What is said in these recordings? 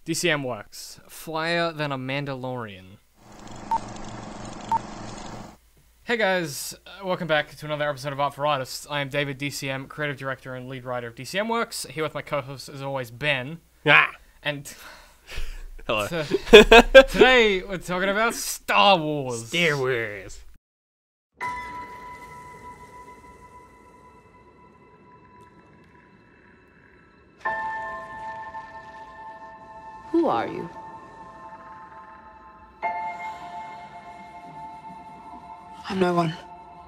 DCM works. Flyer than a Mandalorian. Hey guys, welcome back to another episode of Art for Artists. I am David, DCM, creative director and lead writer of DCM Works. Here with my co-host, as always, Ben. Ah! And Hello. today we're talking about Star Wars. Star Wars. Who are you? I'm no one.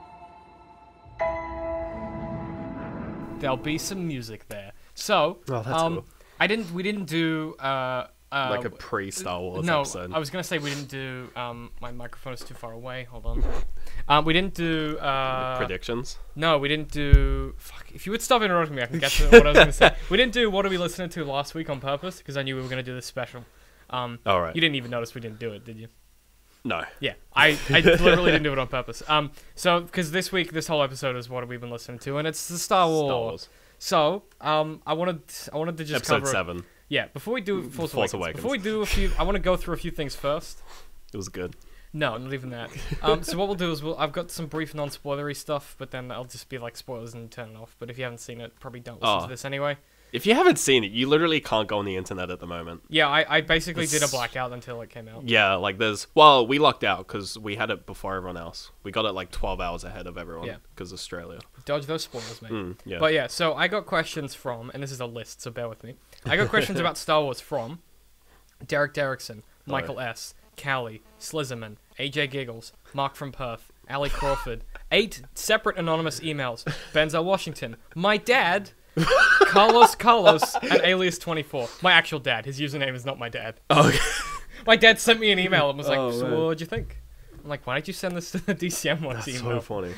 There'll be some music there. So, Oh, that's cool. we didn't do Like a pre-Star Wars no, episode. I was gonna say we didn't do. My microphone is too far away. Hold on. We didn't do. Predictions? No, we didn't do. Fuck. If you would stop interrupting me, I can get to what I was gonna say. We didn't do what are we listening to last week on purpose because I knew we were gonna do this special. Alright. You didn't even notice we didn't do it, did you? No. Yeah, I literally didn't do it on purpose. So because this week, this whole episode is what have we been listening to, and it's the Star Wars. Star Wars. So, I wanted to just Episode cover 7. Yeah, before we do Force Awakens. Before we do I want to go through a few things first. It was good. No, not even that. So what we'll do is I've got some brief non-spoilery stuff, but then I'll just be like spoilers and turn it off. But if you haven't seen it, probably don't listen to this anyway. If you haven't seen it, you literally can't go on the internet at the moment. Yeah, I basically did a blackout until it came out. Yeah, like well, we lucked out because we had it before everyone else. We got it like 12 hours ahead of everyone because Australia. Dodge those spoilers, mate. Yeah. But yeah, so I got questions from, and this is a list, so bear with me. I got questions about Star Wars from Derek Derrickson, Michael S., Callie, Slizerman, AJ Giggles, Mark from Perth, Ali Crawford, 8 separate anonymous emails, Benzo Washington, my dad, Carlos, and Alias24. My actual dad. His username is not my dad. Okay. My dad sent me an email and was like, Oh, so man. what'd you think? I'm like, why did you send this to the DCM Works That's email? so funny.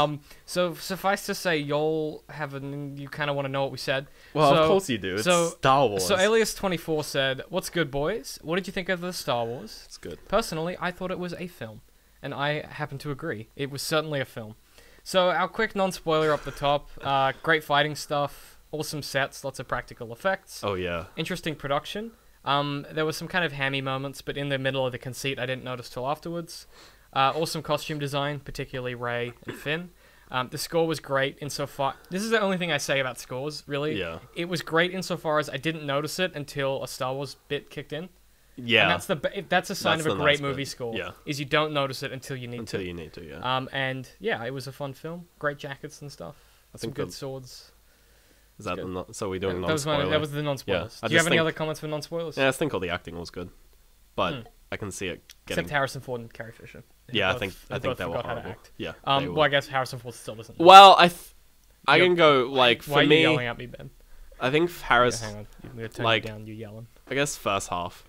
So suffice to say, you kind of want to know what we said. Well, So- of course you do. It's so- Star Wars. So Alias24 said, what's good, boys? What did you think of the Star Wars? It's good. Personally, I thought it was a film, and I happen to agree. It was certainly a film. So our quick non-spoiler up the top, great fighting stuff, awesome sets, lots of practical effects, Oh, yeah. interesting production. There was some kind of hammy moments, but in the middle of the conceit, I didn't notice till afterwards. Awesome costume design, particularly Rey and Finn. The score was great insofar. This is the only thing I say about scores, really. Yeah. It was great insofar as I didn't notice it until a Star Wars bit kicked in. Yeah. And that's a sign That's of a the great nice bit. movie score. Yeah. Is you don't notice it until you need Until to. you need to, yeah. And yeah, it was a fun film. Great jackets and stuff. Some think good that- swords. Is that good. So we're doing That was non-spoiler? that was the non-spoilers. Yeah, I Do you have just any think- other comments for non-spoilers? Yeah, I think all the acting was good. But I can see it getting... Except Harrison Ford and Carrie Fisher. Who Yeah, I both- think who both they were forgot how to horrible. act. Yeah. they were. Well, I guess Harrison Ford still doesn't. Well, I Yep. can go, like, Why for are you yelling me, at me, Ben? I think Harris, Hang on. I'm gonna turn like- you down. You yelling. I guess first half,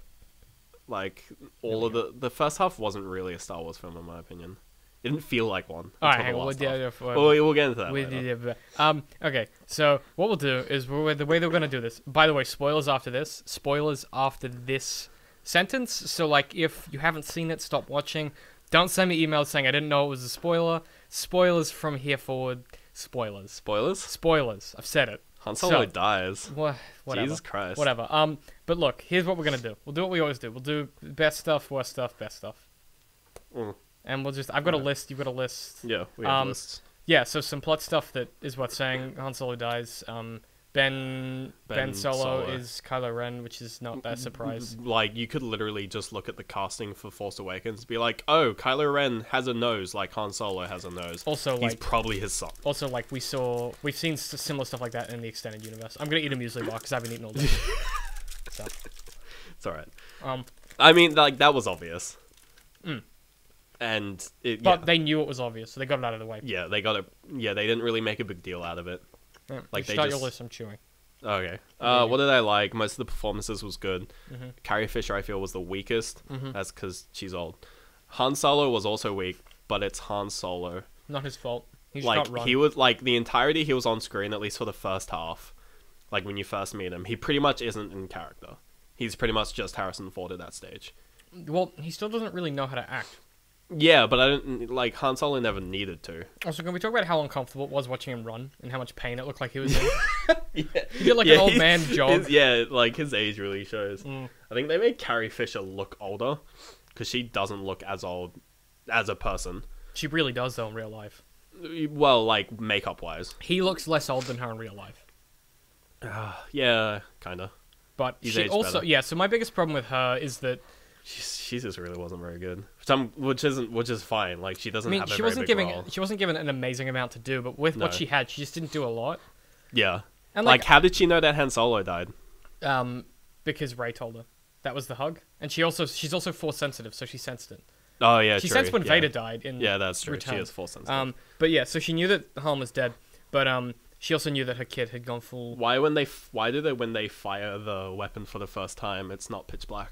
like, all of the first half wasn't really a Star Wars film, in my opinion. It didn't feel like one. All right, until hang the on. last We'll, half. yeah, Well, we'll get into that later. Okay, so what we'll do is the way that we're going to do this. By the way, spoilers after this. Spoilers after this sentence. So, like, if you haven't seen it, stop watching. Don't send me emails saying I didn't know it was a spoiler. Spoilers from here forward. Spoilers. Spoilers? Spoilers. I've said it. Han Solo So- dies. Whatever. Jesus Christ. Whatever. But look, here's what we're going to do. We'll do what we always do. We'll do best stuff, worst stuff, best stuff. Mm. And we'll just... I've got a Alright. list. You've got a list. Yeah, we have Um, lists. Yeah, so some plot stuff that is worth saying. Han Solo dies. Ben Solo Solo. is Kylo Ren, which is not a surprise. Like, you could literally just look at the casting for Force Awakens and be like, oh, Kylo Ren has a nose like Han Solo has a nose. Also, He's like, probably his son. we've seen similar stuff like that in the extended universe. I'm gonna eat a muesli bar because I've been eating all day. So, It's alright. um, I mean, like, that was obvious. Mm. And, it, but yeah. they knew it was obvious, so they got it out of the way. Yeah, they got it. Yeah, they didn't really make a big deal out of it. Yeah, Like, they start just- your list. I'm chewing. Okay. Yeah. What did I like? Most of the performances was good. Mhm. Carrie Fisher, I feel, was the weakest. Mhm. That's because she's old. Han Solo was also weak, but it's Han Solo. Not his fault. He's Like, not run. he was, like, the entirety he was on screen, at least for the first half. Like, when you first meet him, he pretty much isn't in character. He's pretty much just Harrison Ford at that stage. Well, he still doesn't really know how to act. Yeah, but I don't like Han Solo never needed to. Also, can we talk about how uncomfortable it was watching him run and how much pain it looked like he was in? Yeah, He did like an old man jog. Like his age really shows. I think they made Carrie Fisher look older because she doesn't look as old as a person. She really does, though, in real life. Well, like makeup wise. He looks less old than her in real life. Yeah, kinda. But He's she aged also, better. yeah. So my biggest problem with her is that She just really wasn't very good. Which is fine. Like she doesn't I mean, have a she very wasn't big given role. she wasn't given an amazing amount to do, but with what No. she had, she just didn't do a lot. Yeah. And Like, how did she know that Han Solo died? Because Rey told her that was the hug, and she's also force sensitive, so she sensed it. Oh yeah, She true. sensed when yeah. Vader died in Yeah, that's true. Return. She is force sensitive. But yeah, so she knew that Han was dead, but she also knew that her kid had gone full. Why do they when they fire the weapon for the first time, it's not pitch black?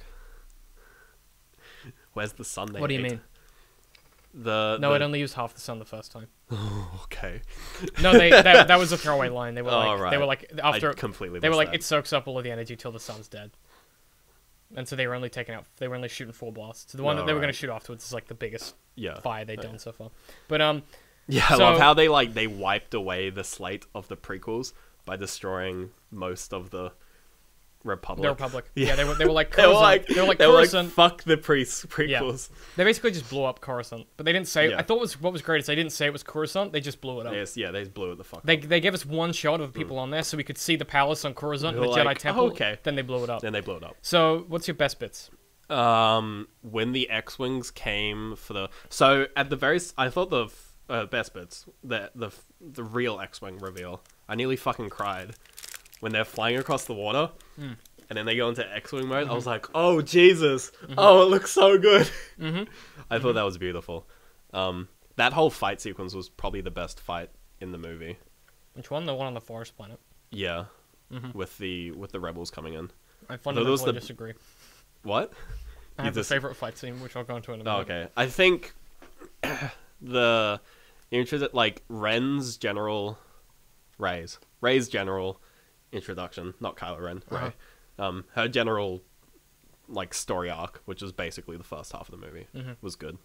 Where's the sun? What do you mean? No, No, it only used half the sun the first time. Okay. No, that was a throwaway line. They were like, Oh, right. they were like after I completely. they were missed like that. it soaks up all of the energy till the sun's dead. And so they were only taking out. They were only shooting 4 blasts. So the one Oh, that they were going right. to shoot afterwards is like the biggest Yeah. fire they've Okay. done so far. But Yeah, I So- love how they wiped away the slate of the prequels by destroying most of the Republic. the Republic. Yeah. Yeah, they were like They were Coruscant. like Coruscant. fuck the prequels. They basically just blew up Coruscant, but they didn't say. Yeah. I thought what was great is they didn't say it was Coruscant. They just blew it up. They just blew it the fuck. They up. gave us one shot of the people on there, so we could see the palace on Coruscant, We the were Jedi like, Temple. oh, okay. Then they blew it up. Then they blew it up. So, what's your best bits? When the X-wings came for the at the very I thought the best bits the real X-wing reveal. I nearly fucking cried when they're flying across the water. And then they go into X-wing mode. I was like, "Oh Jesus! Oh, it looks so good." I thought that was beautiful. That whole fight sequence was probably the best fight in the movie. Which one? The one on the forest planet. Yeah, with the rebels coming in. I those fundamentally the- disagree. What? I You have just- a favorite fight scene, which I'll go into in a Oh, minute. okay. I think the like Ren's general Rey's general introduction, not Kylo Ren, Rey. Her general like story arc, which is basically the first half of the movie, was good.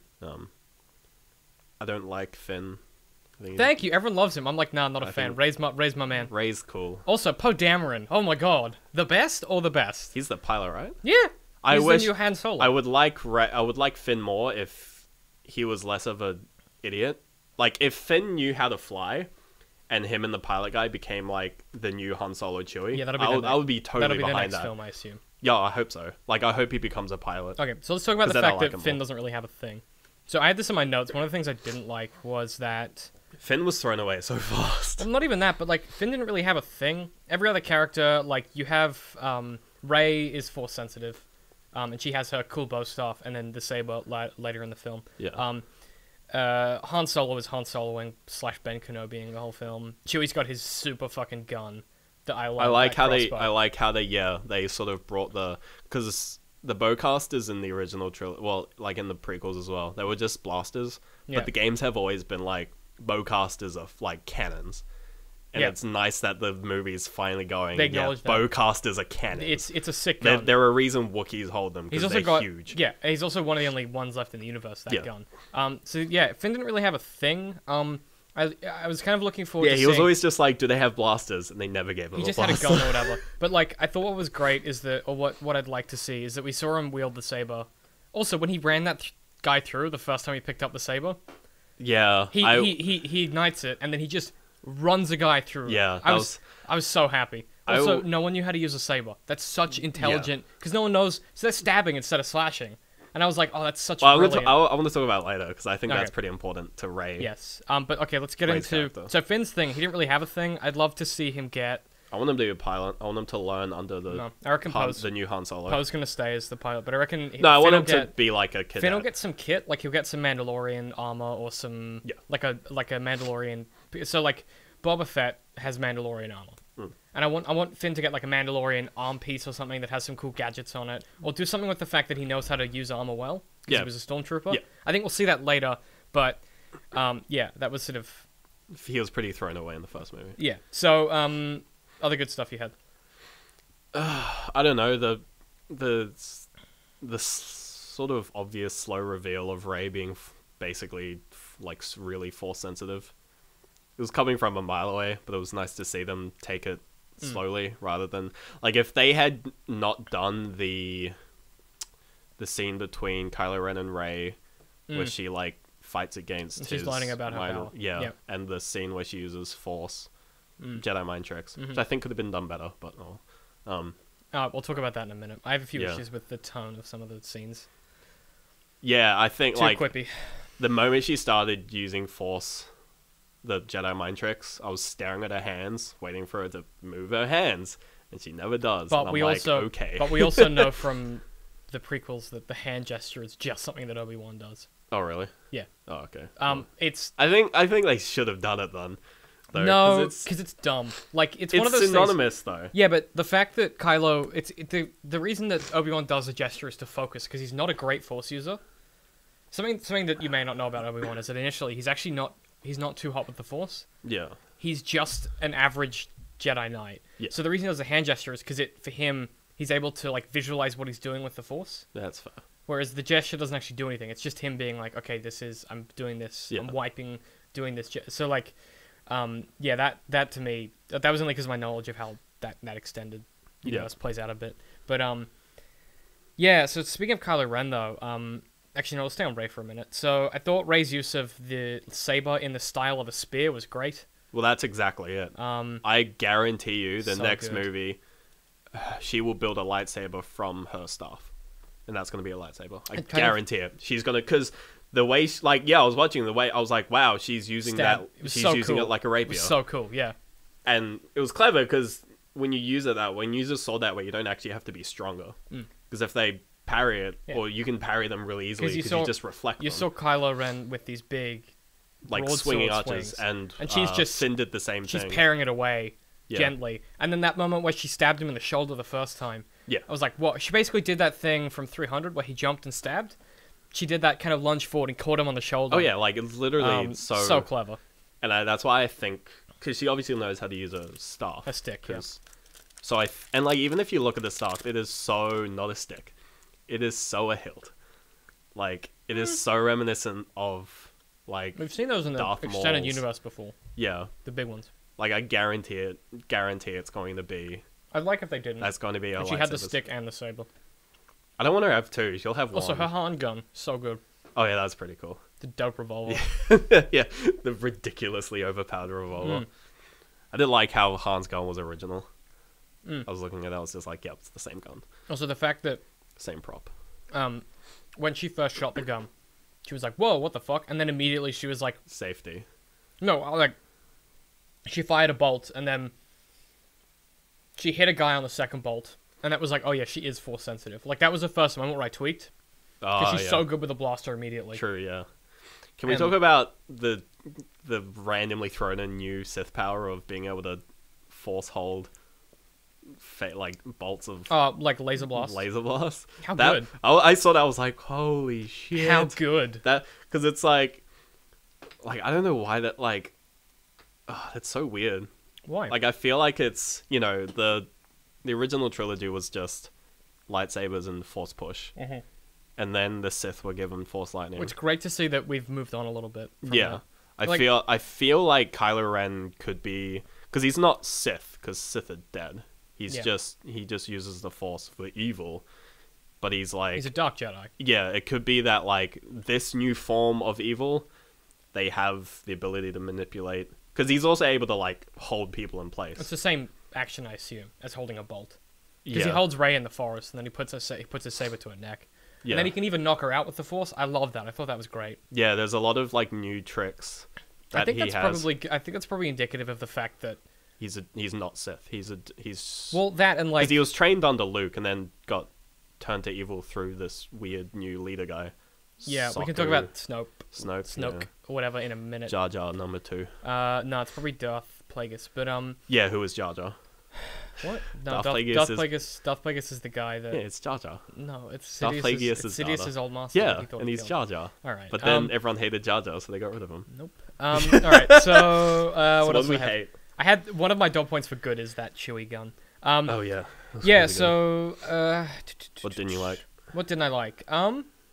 I don't like Finn. I think Thank you. Everyone loves him. I'm like, nah, not a I fan. think- Ray's my man. Rey's cool. Also, Poe Dameron. Oh my god, the best or the best? He's the pilot, right? Yeah. I He's wish the new Han Solo. I would like Finn more if he was less of a idiot. Like if Finn knew how to fly, and him and the pilot guy became like the new Han Solo Chewie. Yeah, that'll be I would be totally that'll be the behind next that. film, I assume. Yeah, I hope so. Like I hope he becomes a pilot. Okay, so let's talk about 'Cause the then I'll fact like that him Finn more. doesn't really have a thing. So I had this in my notes. One of the things I didn't like was that Finn was thrown away so fast. well, not even that, but like Finn didn't really have a thing. Every other character, like you have Rey is force sensitive, and she has her cool bow staff, and then the saber later in the film. Yeah. Han Solo is Han Soloing / Ben Kenobiing the whole film. Chewie's got his super fucking gun that I love. I like that how they. crossbow. I like how they sort of brought because the bowcasters in the original trilogy, well, like in the prequels as well, they were just blasters. Yeah. But the games have always been like bowcasters are like cannons, and Yeah. it's nice that the movie's finally going. They yeah, acknowledge that. bowcasters are cannons. It's a sick They're, gun. they're a reason Wookiees hold them He's because also they're got huge. yeah. He's also one of the only ones left in the universe that Yeah. gun. So yeah, Finn didn't really have a thing. I was kind of looking forward. Yeah, to he was seeing- always just like, do they have blasters? And they never gave him He a just had a blaster. gun or whatever. But like, I thought what was great is that, or what I'd like to see is that we saw him wield the saber. Also, when he ran that guy through the first time he picked up the saber, Yeah, he ignites it and then he just runs a guy through. Yeah, I that was so happy. I Also, w- no one knew how to use a saber. That's such intelligent because no one knows. So they're stabbing instead of slashing. And I was like, oh, that's such Well, brilliant. I want to talk about it later because I think Okay. that's pretty important to Rey. Yes. But okay, let's get Rey's into character. so Finn's thing. He didn't really have a thing. I'd love to see him get. I want him to be a pilot. I want him to learn under the No, I reckon the new Han Solo. Poe's gonna stay as the pilot, but I reckon No, I Finn want will him to get, be like a kid. Finn will get some kit, like he'll get some Mandalorian armor or some Yeah. like a Mandalorian. So like Boba Fett has Mandalorian armor, and I want Finn to get like a Mandalorian arm piece or something that has some cool gadgets on it, or do something with the fact that he knows how to use armor well because Yeah. he was a stormtrooper. Yeah. I think we'll see that later, but yeah, that was sort of He was pretty thrown away in the first movie. yeah. So other good stuff you had. I don't know the sort of obvious slow reveal of Rey being basically like really force sensitive. It was coming from a mile away, but it was nice to see them take it slowly rather than like if they had not done the scene between Kylo Ren and Rey where she like fights against She's his learning about her power. yeah, Yep. and the scene where she uses Force Jedi mind tricks, which I think could have been done better, but We'll talk about that in a minute. I have a few Yeah. issues with the tone of some of the scenes. yeah, I think Too like quippy. the moment she started using Force, the Jedi mind tricks, I was staring at her hands, waiting for her to move her hands, and she never does. But and I'm we like, also, okay. but we also know from the prequels that the hand gesture is just something that Obi-Wan does. Oh really? Yeah. Oh okay. It's I think they should have done it then. Though, no, 'cause because it's dumb. Like it's it's one of those things. synonymous though. Yeah, but the fact that Kylo, the reason that Obi-Wan does the gesture is to focus because he's not a great Force user. Something that you may not know about Obi-Wan is that initially he's not too hot with the Force. Yeah. He's just an average Jedi Knight. Yeah. So the reason he does a hand gesture is because for him he's able to like visualize what he's doing with the Force. That's fair. Whereas the gesture doesn't actually do anything. It's just him being like, okay, I'm doing this. Yeah. I'm wiping, doing this. So like, yeah, that to me, that was only because of my knowledge of how that extended universe plays out a bit. But yeah. So speaking of Kylo Ren though, actually no, let's stay on Rey for a minute. So I thought Rey's use of the saber in the style of a spear was great. Well, that's exactly it. I guarantee you, the So next good. movie, she will build a lightsaber from her staff, and that's going to be a lightsaber. I It kind of- guarantee it. She's going to, because the way, I was watching the way, I was like, wow, she's using Stab. that. It was She's so using cool. it like a It rapier, was so cool. Yeah. and it was clever because when you use it that way, when you use a sword that way, you don't actually have to be stronger. Because if they parry it, Yeah. or you can parry them really easily you because saw- you just reflect You them. saw Kylo Ren with these big, Like broadsword swinging arches, swings. and she's just Finn did the same she's thing. paring it away Yeah. gently, and then that moment where she stabbed him in the shoulder the first time. Yeah. I was like, what? She basically did that thing from 300 where he jumped and stabbed. She did that kind of lunge forward and caught him on the shoulder. Oh yeah, like it's literally so clever. And that's why I think, because she obviously knows how to use a staff. A stick, yeah. So and like even if you look at the staff, it is so not a stick. It is so a hilt. Like it is so reminiscent of like We've seen those in the Darth extended Maul's. universe before, yeah. the big ones. Like I guarantee it's going to be. I'd like if they didn't. That's going to be a. And she had the lightsaber. stick and the saber. I don't want her to have two. She'll have one. Also, her Han gun, so good. Oh yeah, that's pretty cool. The dope revolver. Yeah, the ridiculously overpowered revolver. I did like how Han's gun was original. I was looking at it, I was just like, yep, it's the same gun. Also, the fact that Same prop. when she first shot the gun, she was like, "Whoa, what the fuck?" And then immediately she was like, Safety. "No, like." She fired a bolt, and then she hit a guy on the second bolt, and that was like, "Oh yeah, she is force sensitive." Like that was the first moment where I tweaked because Oh, she's yeah. so good with the blaster immediately. True, yeah. Can we And- talk about the randomly thrown in new Sith power of being able to force hold like bolts of Like laser blast. laser blast? How That- good? I saw that, I was like, holy shit. How good? That, because it's like I don't know why that, like, that's so weird. Why? Like, I feel like it's, the original trilogy was just lightsabers and force push. And then the Sith were given force lightning. It's great to see that we've moved on a little bit. From Yeah. that. I feel like Kylo Ren could be, because he's not Sith, because Sith are dead. He's Yeah. he just uses the force for evil. But he's like, He's a dark Jedi. yeah, it could be that, like, this new form of evil, they have the ability to manipulate, because he's also able to, like, hold people in place. It's the same action, I assume, as holding a bolt. Because Yeah. he holds Rey in the forest, and then he puts his saber to her neck. Yeah. And then he can even knock her out with the Force. I love that. I thought that was great. Yeah, there's a lot of, like, new tricks that I think he that's has. probably indicative of the fact that He's not Sith. He's well, that and like because he was trained under Luke and then got turned to evil through this weird new leader guy. yeah, we can Sokka, talk about Snoke Snoke, or whatever in a minute. Jar Jar number 2. No, it's probably Darth Plagueis, but Yeah, who is Jar Jar? what? No, Darth Darth Plagueis Plagueis is the guy that Yeah, it's Jar Jar. no, it's Darth Sidious's, Plagueis it's is Jar Jar. Sidious's old master. that Yeah, he thought and he he's killed. Jar Jar. All right, But then everyone hated Jar Jar, so they got rid of him. nope. All right, so So what else do we do I have? hate? I had one of my dot points for good is that Chewie gun. Oh yeah. That's Yeah, really good. so What didn't you like? What didn't I like?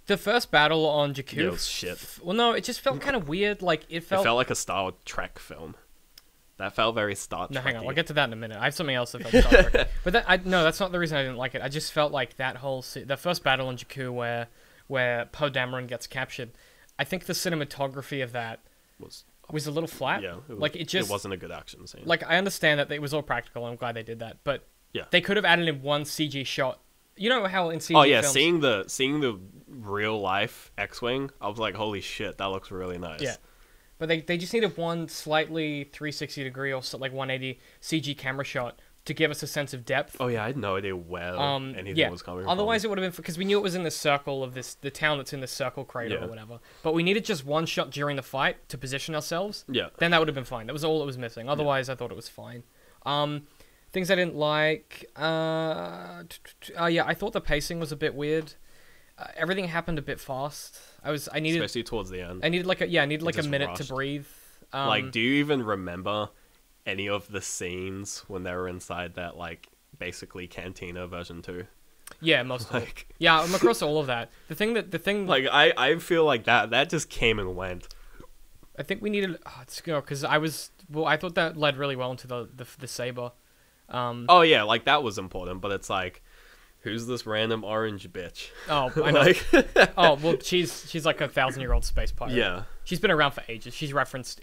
The first battle on Jakku. Yeah, it was shit. Well, no, it just felt kind of weird. Like It felt like a Star Trek film. That felt very Star Trek. No, hang on. I'll get to that in a minute. I have something else that felt Star Trek. But no, that's not the reason I didn't like it. I just felt like that whole the first battle on Jakku where Poe Dameron gets captured. I think the cinematography of that was a little flat. Yeah, it wasn't a good action scene. Like, I understand that it was all practical, and I'm glad they did that, but yeah, they could have added in one CG shot. You know how in CG oh yeah, films, seeing the real life X-wing, I was like, holy shit, that looks really nice. Yeah, but they just needed one slightly 360 degree or like 180 CG camera shot to give us a sense of depth. Oh yeah, I had no idea where anything was coming Otherwise, from. it would have been because we knew it was in the circle of the town that's in the circle crater or whatever. But we needed just one shot during the fight to position ourselves. Yeah. Then that would have been fine. That was all that was missing. Otherwise, I thought it was fine. Things I didn't like. Yeah, I thought the pacing was a bit weird. Everything happened a bit fast. I needed, especially towards the end. I needed like a just minute rushed. to breathe. Like, do you even remember any of the scenes when they were inside that, like, basically Cantina version 2? Yeah, most of it. Like, Yeah, I'm across all of that. The thing. like I feel like that just came and went. I think we needed. Let's go because I thought that led really well into the saber. Oh yeah, like that was important, but it's like, who's this random orange bitch? Oh, I know. Like, Oh well, she's like a 1,000-year-old space pirate. yeah. She's been around for ages. She's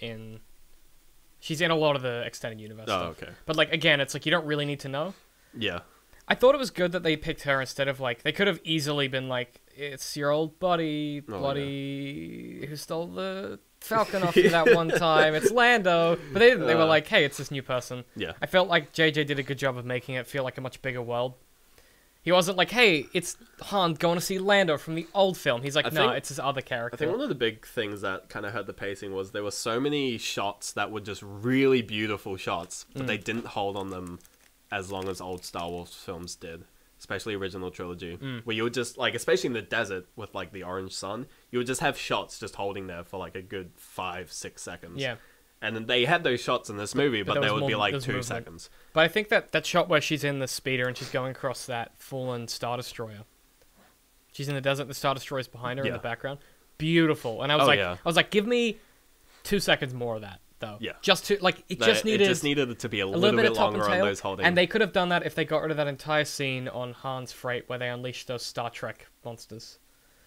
in a lot of the extended universe Oh, stuff. okay. But like again, it's like you don't really need to know. Yeah. I thought it was good that they picked her instead of like they could have easily been like it's your old buddy, bloody who stole the Falcon off you that one time. It's Lando, but they didn't. They were like, hey, it's this new person. Yeah. I felt like JJ did a good job of making it feel like a much bigger world. He wasn't like, hey, it's Han going to see Lando from the old film. He's like, it's this other character. I think one of the big things that kind of hurt the pacing was there were so many shots that were just really beautiful shots, but they didn't hold on them as long as old Star Wars films did, especially original trilogy, where you would just, like, especially in the desert with, like, the orange sun, you would just have shots just holding there for, like, a good 5-6 seconds. Yeah. And then they had those shots in this movie, but they would be, like, 2 movement. seconds. But I think that shot where she's in the speeder and she's going across that fallen Star Destroyer. She's in the desert, the Star Destroyer's behind her in the background. Beautiful. And I was like, give me 2 seconds more of that, though. Yeah. It just needed it to be a a little bit bit of top and longer on tail. those holding. And they could have done that if they got rid of that entire scene on Han's freight where they unleashed those Star Trek monsters.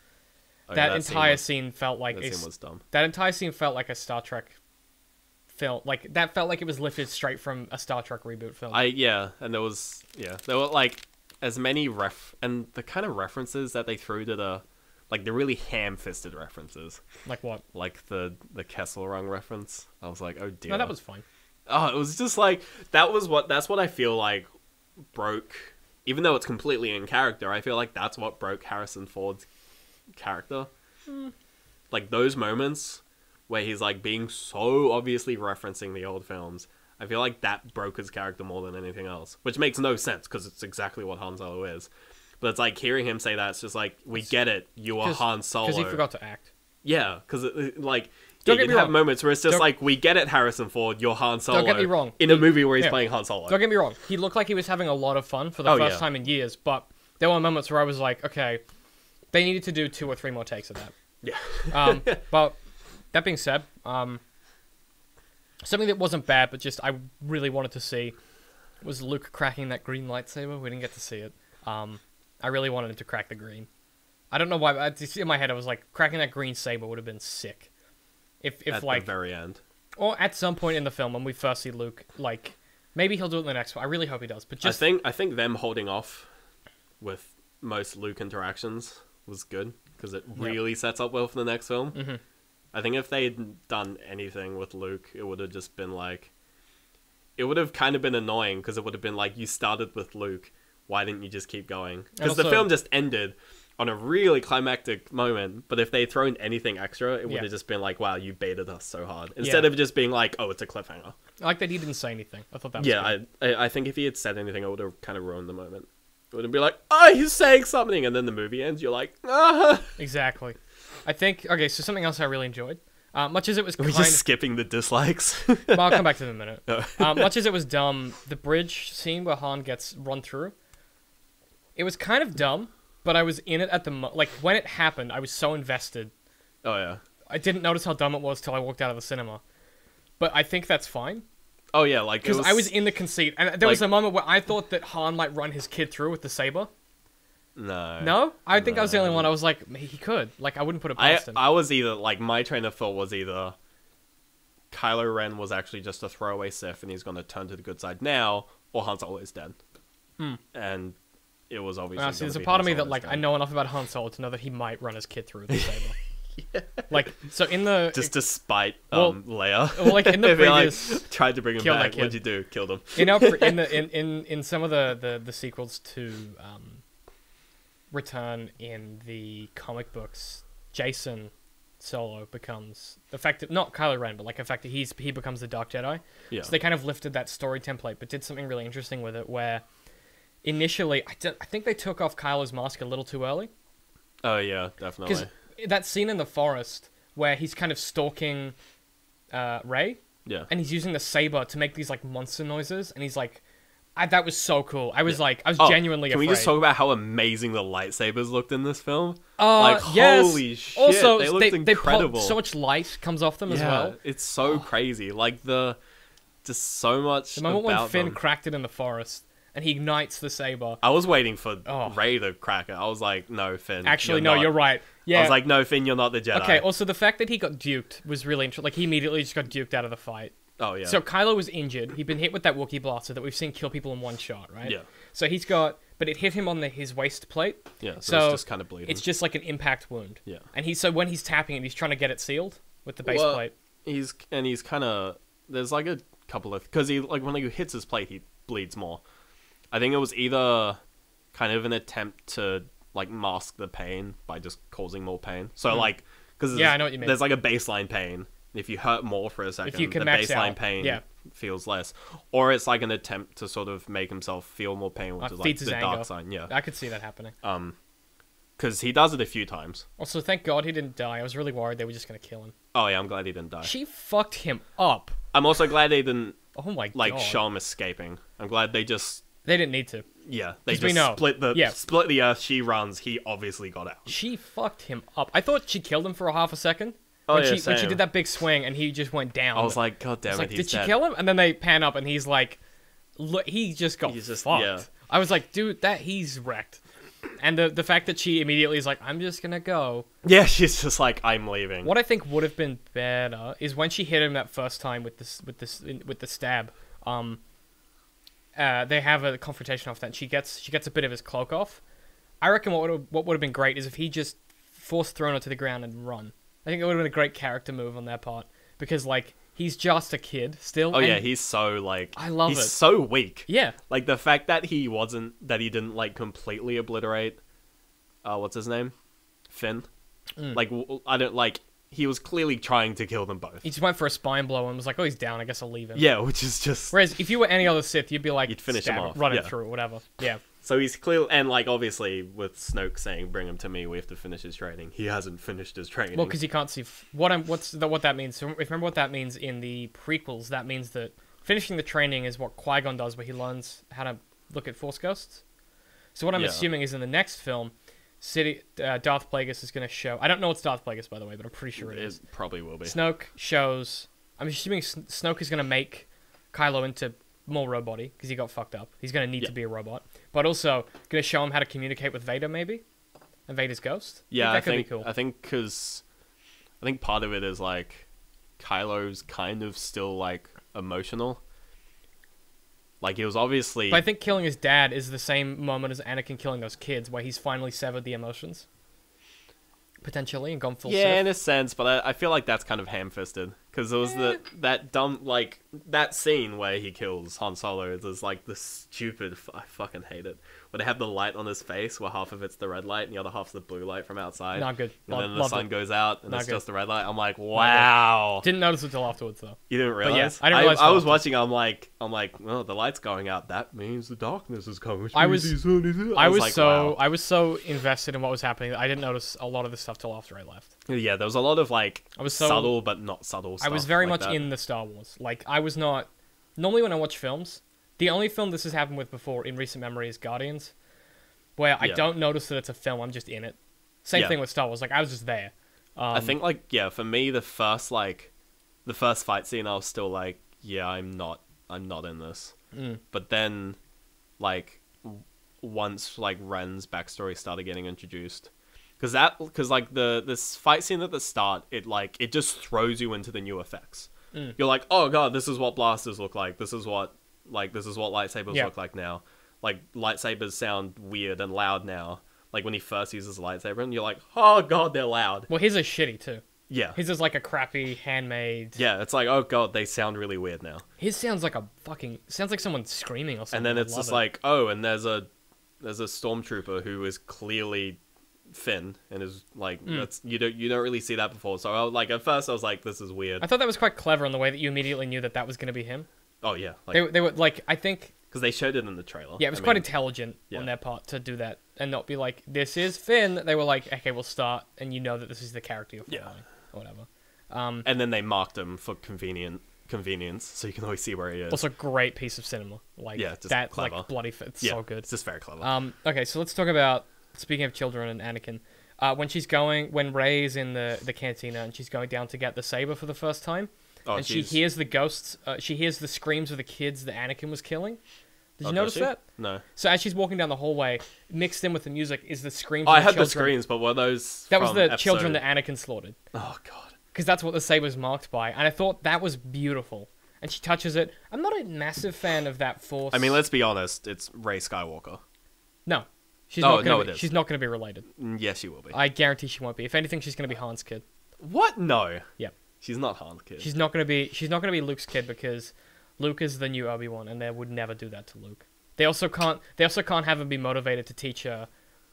That entire scene felt like that scene was dumb. That entire scene felt like a Star Trek film. Like that felt like it was lifted straight from a Star Trek reboot film. And there were like as many and the kind of references that they threw to the really ham-fisted references. Like what? Like the Kessel Run reference. I was like, oh dear. No, that was fine. Oh, it was just like that's what I feel like broke. Even though it's completely in character, I feel like that's what broke Harrison Ford's character. Like those moments where he's like being so obviously referencing the old films, I feel like that broke his character more than anything else, which makes no sense because it's exactly what Han Solo is. But it's like hearing him say that, it's just like, we get it, you are Han Solo. Because he forgot to act. Yeah, because like Don't you get me have wrong. moments where it's just like, we get it, Harrison Ford, you're Han Solo. Don't get me wrong. In a movie where he's playing Han Solo. Don't get me wrong. He looked like he was having a lot of fun for the first time in years, but there were moments where I was like, okay, they needed to do 2 or 3 more takes of that. Yeah. But that being said, something that wasn't bad, but just I really wanted to see was Luke cracking that green lightsaber. We didn't get to see it. I really wanted him to crack the green. I don't know why, but in my head I was like, cracking that green saber would have been sick. If at like the very end. or at some point in the film when we first see Luke, like maybe he'll do it in the next one. I really hope he does. But just I think them holding off with most Luke interactions was good because it really sets up well for the next film. Mm-hmm. I think if they had done anything with Luke, it would have just been like, it would have kind of been annoying because it would have been like, you started with Luke, why didn't you just keep going? Because the film just ended on a really climactic moment, but if they had thrown anything extra, it would have just been like, wow, you baited us so hard. Instead of just being like, oh, it's a cliffhanger. I like that he didn't say anything. I thought that was good. I think if he had said anything, it would have kind of ruined the moment. It would have been like, oh, he's saying something, and then the movie ends, you're like, ah. Exactly. I think, okay, so something else I really enjoyed. Much as it was Are we just skipping the dislikes? Well, I'll come back to them in a minute. Much as it was dumb, the bridge scene where Han gets run through, it was kind of dumb, but I was in it at the like when it happened. I was so invested. Oh yeah. I didn't notice how dumb it was till I walked out of the cinema. But I think that's fine. Oh yeah, like Because I was in the conceit, and there was like- a moment where I thought that Han might run his kid through with the saber. No. No, I think I was the only No. one. I was like, he could. Like, I wouldn't put it past him. I was either like my train of thought was either Kylo Ren was actually just a throwaway Sith and he's going to turn to the good side now, or Han Solo is dead. And it was obviously. See, there's a gonna be part of Han me that Solo's like dead. I know enough about Han Solo to know that he might run his kid through with the saber. Like, so in the just to spite Well- Leia. well, like, in the They, like, previous- tried to bring him Killed that back. What'd kid. you do? Killed him. in some of the sequels to Return in the comic books, Jason Solo becomes effective, not Kylo Ren, but like effective. He becomes the Dark Jedi. Yeah. So they kind of lifted that story template, but did something really interesting with it. Where initially, I think they took off Kylo's mask a little too early. Oh yeah, definitely. Because that scene in the forest where he's kind of stalking Rey, Yeah. and he's using the saber to make these like monster noises, and he's like, that was so cool. I was like, I was Oh, genuinely Can afraid. we just talk about how amazing the lightsabers looked in this film? Yes. Holy shit, Also, they looked incredible. so much light comes off them as well. It's so crazy. Like just so much The moment when about Finn them. cracked it in the forest and he ignites the saber. I was waiting for Oh. Rey to crack it. I was like, no, Finn. Actually, you're no, not. you're right. Yeah. I was like, no, Finn, you're not the Jedi. okay. Also, the fact that he got duked was really interesting. Like, he immediately just got duked out of the fight. Oh yeah. So Kylo was injured. He'd been hit with that Wookiee blaster that we've seen kill people in one shot, right? Yeah. So he's got, but it hit him on his waist plate. yeah. so it's just kind of bleeding. It's just like an impact wound. Yeah. And so when he's tapping it, he's trying to get it sealed with the base Well, plate. He's kind of there's like a couple of because he like when he hits his plate he bleeds more. I think it was either kind of an attempt to like mask the pain by just causing more pain. So like because Yeah, I know what you mean. There's like a baseline pain. If you hurt more for a second, you can the max baseline out, pain yeah. feels less, or it's like an attempt to sort of make himself feel more pain, which is like feeds his the anger. dark side. Yeah, I could see that happening. because he does it a few times. Also, thank God he didn't die. I was really worried they were just gonna kill him. Oh yeah, I'm glad he didn't die. She fucked him up. I'm also glad they didn't Oh my like God. show him escaping. I'm glad they just They didn't need to. they 'Cause we just know. split the earth. She runs. He obviously got out. She fucked him up. I thought she killed him for a half a second. Oh, when yeah, when she same. did that big swing and he just went down. I was like, God damn It's it, like, he's did she dead. kill him? And then they pan up and he's like, look, he just got He's just- fucked. yeah. I was like, dude, he's wrecked. And the fact that she immediately is like, I'm just gonna go. Yeah, she's just like, I'm leaving. What I think would have been better is when she hit him that first time with the stab. They have a confrontation off that. And she gets a bit of his cloak off. I reckon what would have been great is if he just forced thrown her to the ground and run. I think it would have been a great character move on their part because like he's just a kid still. Oh and yeah, he's so like I love he's it. so weak. Yeah. Like the fact that he didn't like completely obliterate what's his name? Finn. Like I don't like he was clearly trying to kill them both. He just went for a spine blow and was like, oh, he's down. I guess I'll leave him. Yeah, which is just Whereas if you were any other Sith, you'd be like, You'd finish him stab it, off, run yeah. it through, whatever. Yeah. so he's clear and like obviously with Snoke saying bring him to me, we have to finish his training. He hasn't finished his training. Well, because you can't see what that means. So remember what that means in the prequels. That means that finishing the training is what Qui-Gon does, where he learns how to look at Force ghosts. So what I'm Yeah. assuming is in the next film, Darth Plagueis is going to show. I don't know it's Darth Plagueis, by the way, but I'm pretty sure it is. It probably will be. Snoke shows. I'm assuming Snoke is going to make Kylo into more robot-y because he got fucked up. He's going to need Yeah. to be a robot, but also going to show him how to communicate with Vader, maybe, and Vader's ghost. Yeah, that could be cool. I think part of it is like Kylo's kind of still like emotional. Like he was obviously But I think killing his dad is the same moment as Anakin killing those kids, where he's finally severed the emotions, potentially, and gone full yeah, in Sith. a sense, but I feel like that's kind of ham-fisted because there was that dumb like that scene where he kills Han Solo. There's like the stupid I fucking hate it where they have the light on his face where half of it's the red light and the other half's the blue light from outside. Not good. And then the Loved sun it. goes out and Not it's good. just the red light. I'm like, wow. Didn't notice it till afterwards, though. You didn't yeah, realize? I didn't realize I till was after. watching. I'm like, well, the light's going out. That means the darkness is coming. Which I means was- the sun is out. I was like, so wow. I was so invested in what was happening that I didn't notice a lot of this stuff till after I left. Yeah, there was a lot of like I was so- subtle but not subtle stuff. I was very like much that. in the Star Wars. Like, I was not... Normally when I watch films, the only film this has happened with before in recent memory is Guardians. where I Yeah. don't notice that it's a film. I'm just in it. Same Yeah. thing with Star Wars. Like I was just there. I think like yeah, for me the first fight scene I was still like, yeah, I'm not in this. But then like once like Ren's backstory started getting introduced, because like this fight scene at the start, it just throws you into the new effects. You're like, oh god, this is what blasters look like. This is what lightsabers Yeah. look like now. Like lightsabers sound weird and loud now. Like when he first uses a lightsaber, and you're like, oh god, they're loud. Well, his is shitty too. Yeah. His is like a crappy handmade. Yeah, it's like, oh god, they sound really weird now. His sounds like sounds like someone screaming or something. And then I it's love just it. like, oh, and there's a stormtrooper who is clearly Finn and is like that's you don't really see that before. So at first I was like, this is weird. I thought that was quite clever in the way that you immediately knew that was going to be him. Oh yeah, They were like, I think, because they showed it in the trailer. yeah, it was I quite mean, intelligent yeah. on their part to do that and not be like, this is Finn. They were like, okay, we'll start, and you know that this is the character you're Yeah. following or whatever. And then they marked him for convenience, so you can always see where he is. Also, great piece of cinema. Like Yeah, just that, clever. like bloody, it's yeah, so good. It's just very clever. Okay, so let's talk about, speaking of children and Anakin. When Rey's in the cantina and she's going down to get the saber for the first time, Oh, and she she's- hears the ghosts, she hears the screams of the kids that Anakin was killing. Did you Oh, notice does she? that? No. So as she's walking down the hallway, mixed in with the music is the screams Oh, of I the had the children. screens, but were those That was from the children episode- that Anakin slaughtered. Oh god. Because that's what the saber's marked by. And I thought that was beautiful. And she touches it. I'm not a massive fan of that force. I mean, let's be honest. It's Rey Skywalker. No. She's Oh, not gonna no, be, it is. she's not going to be related. Yes, she will be. I guarantee she won't be. If anything, she's going to be Han's kid. What? No. Yep. She's not Han's kid. She's not going to be Luke's kid because Luke is the new Obi-Wan and they would never do that to Luke. They also can't have him be motivated to teach her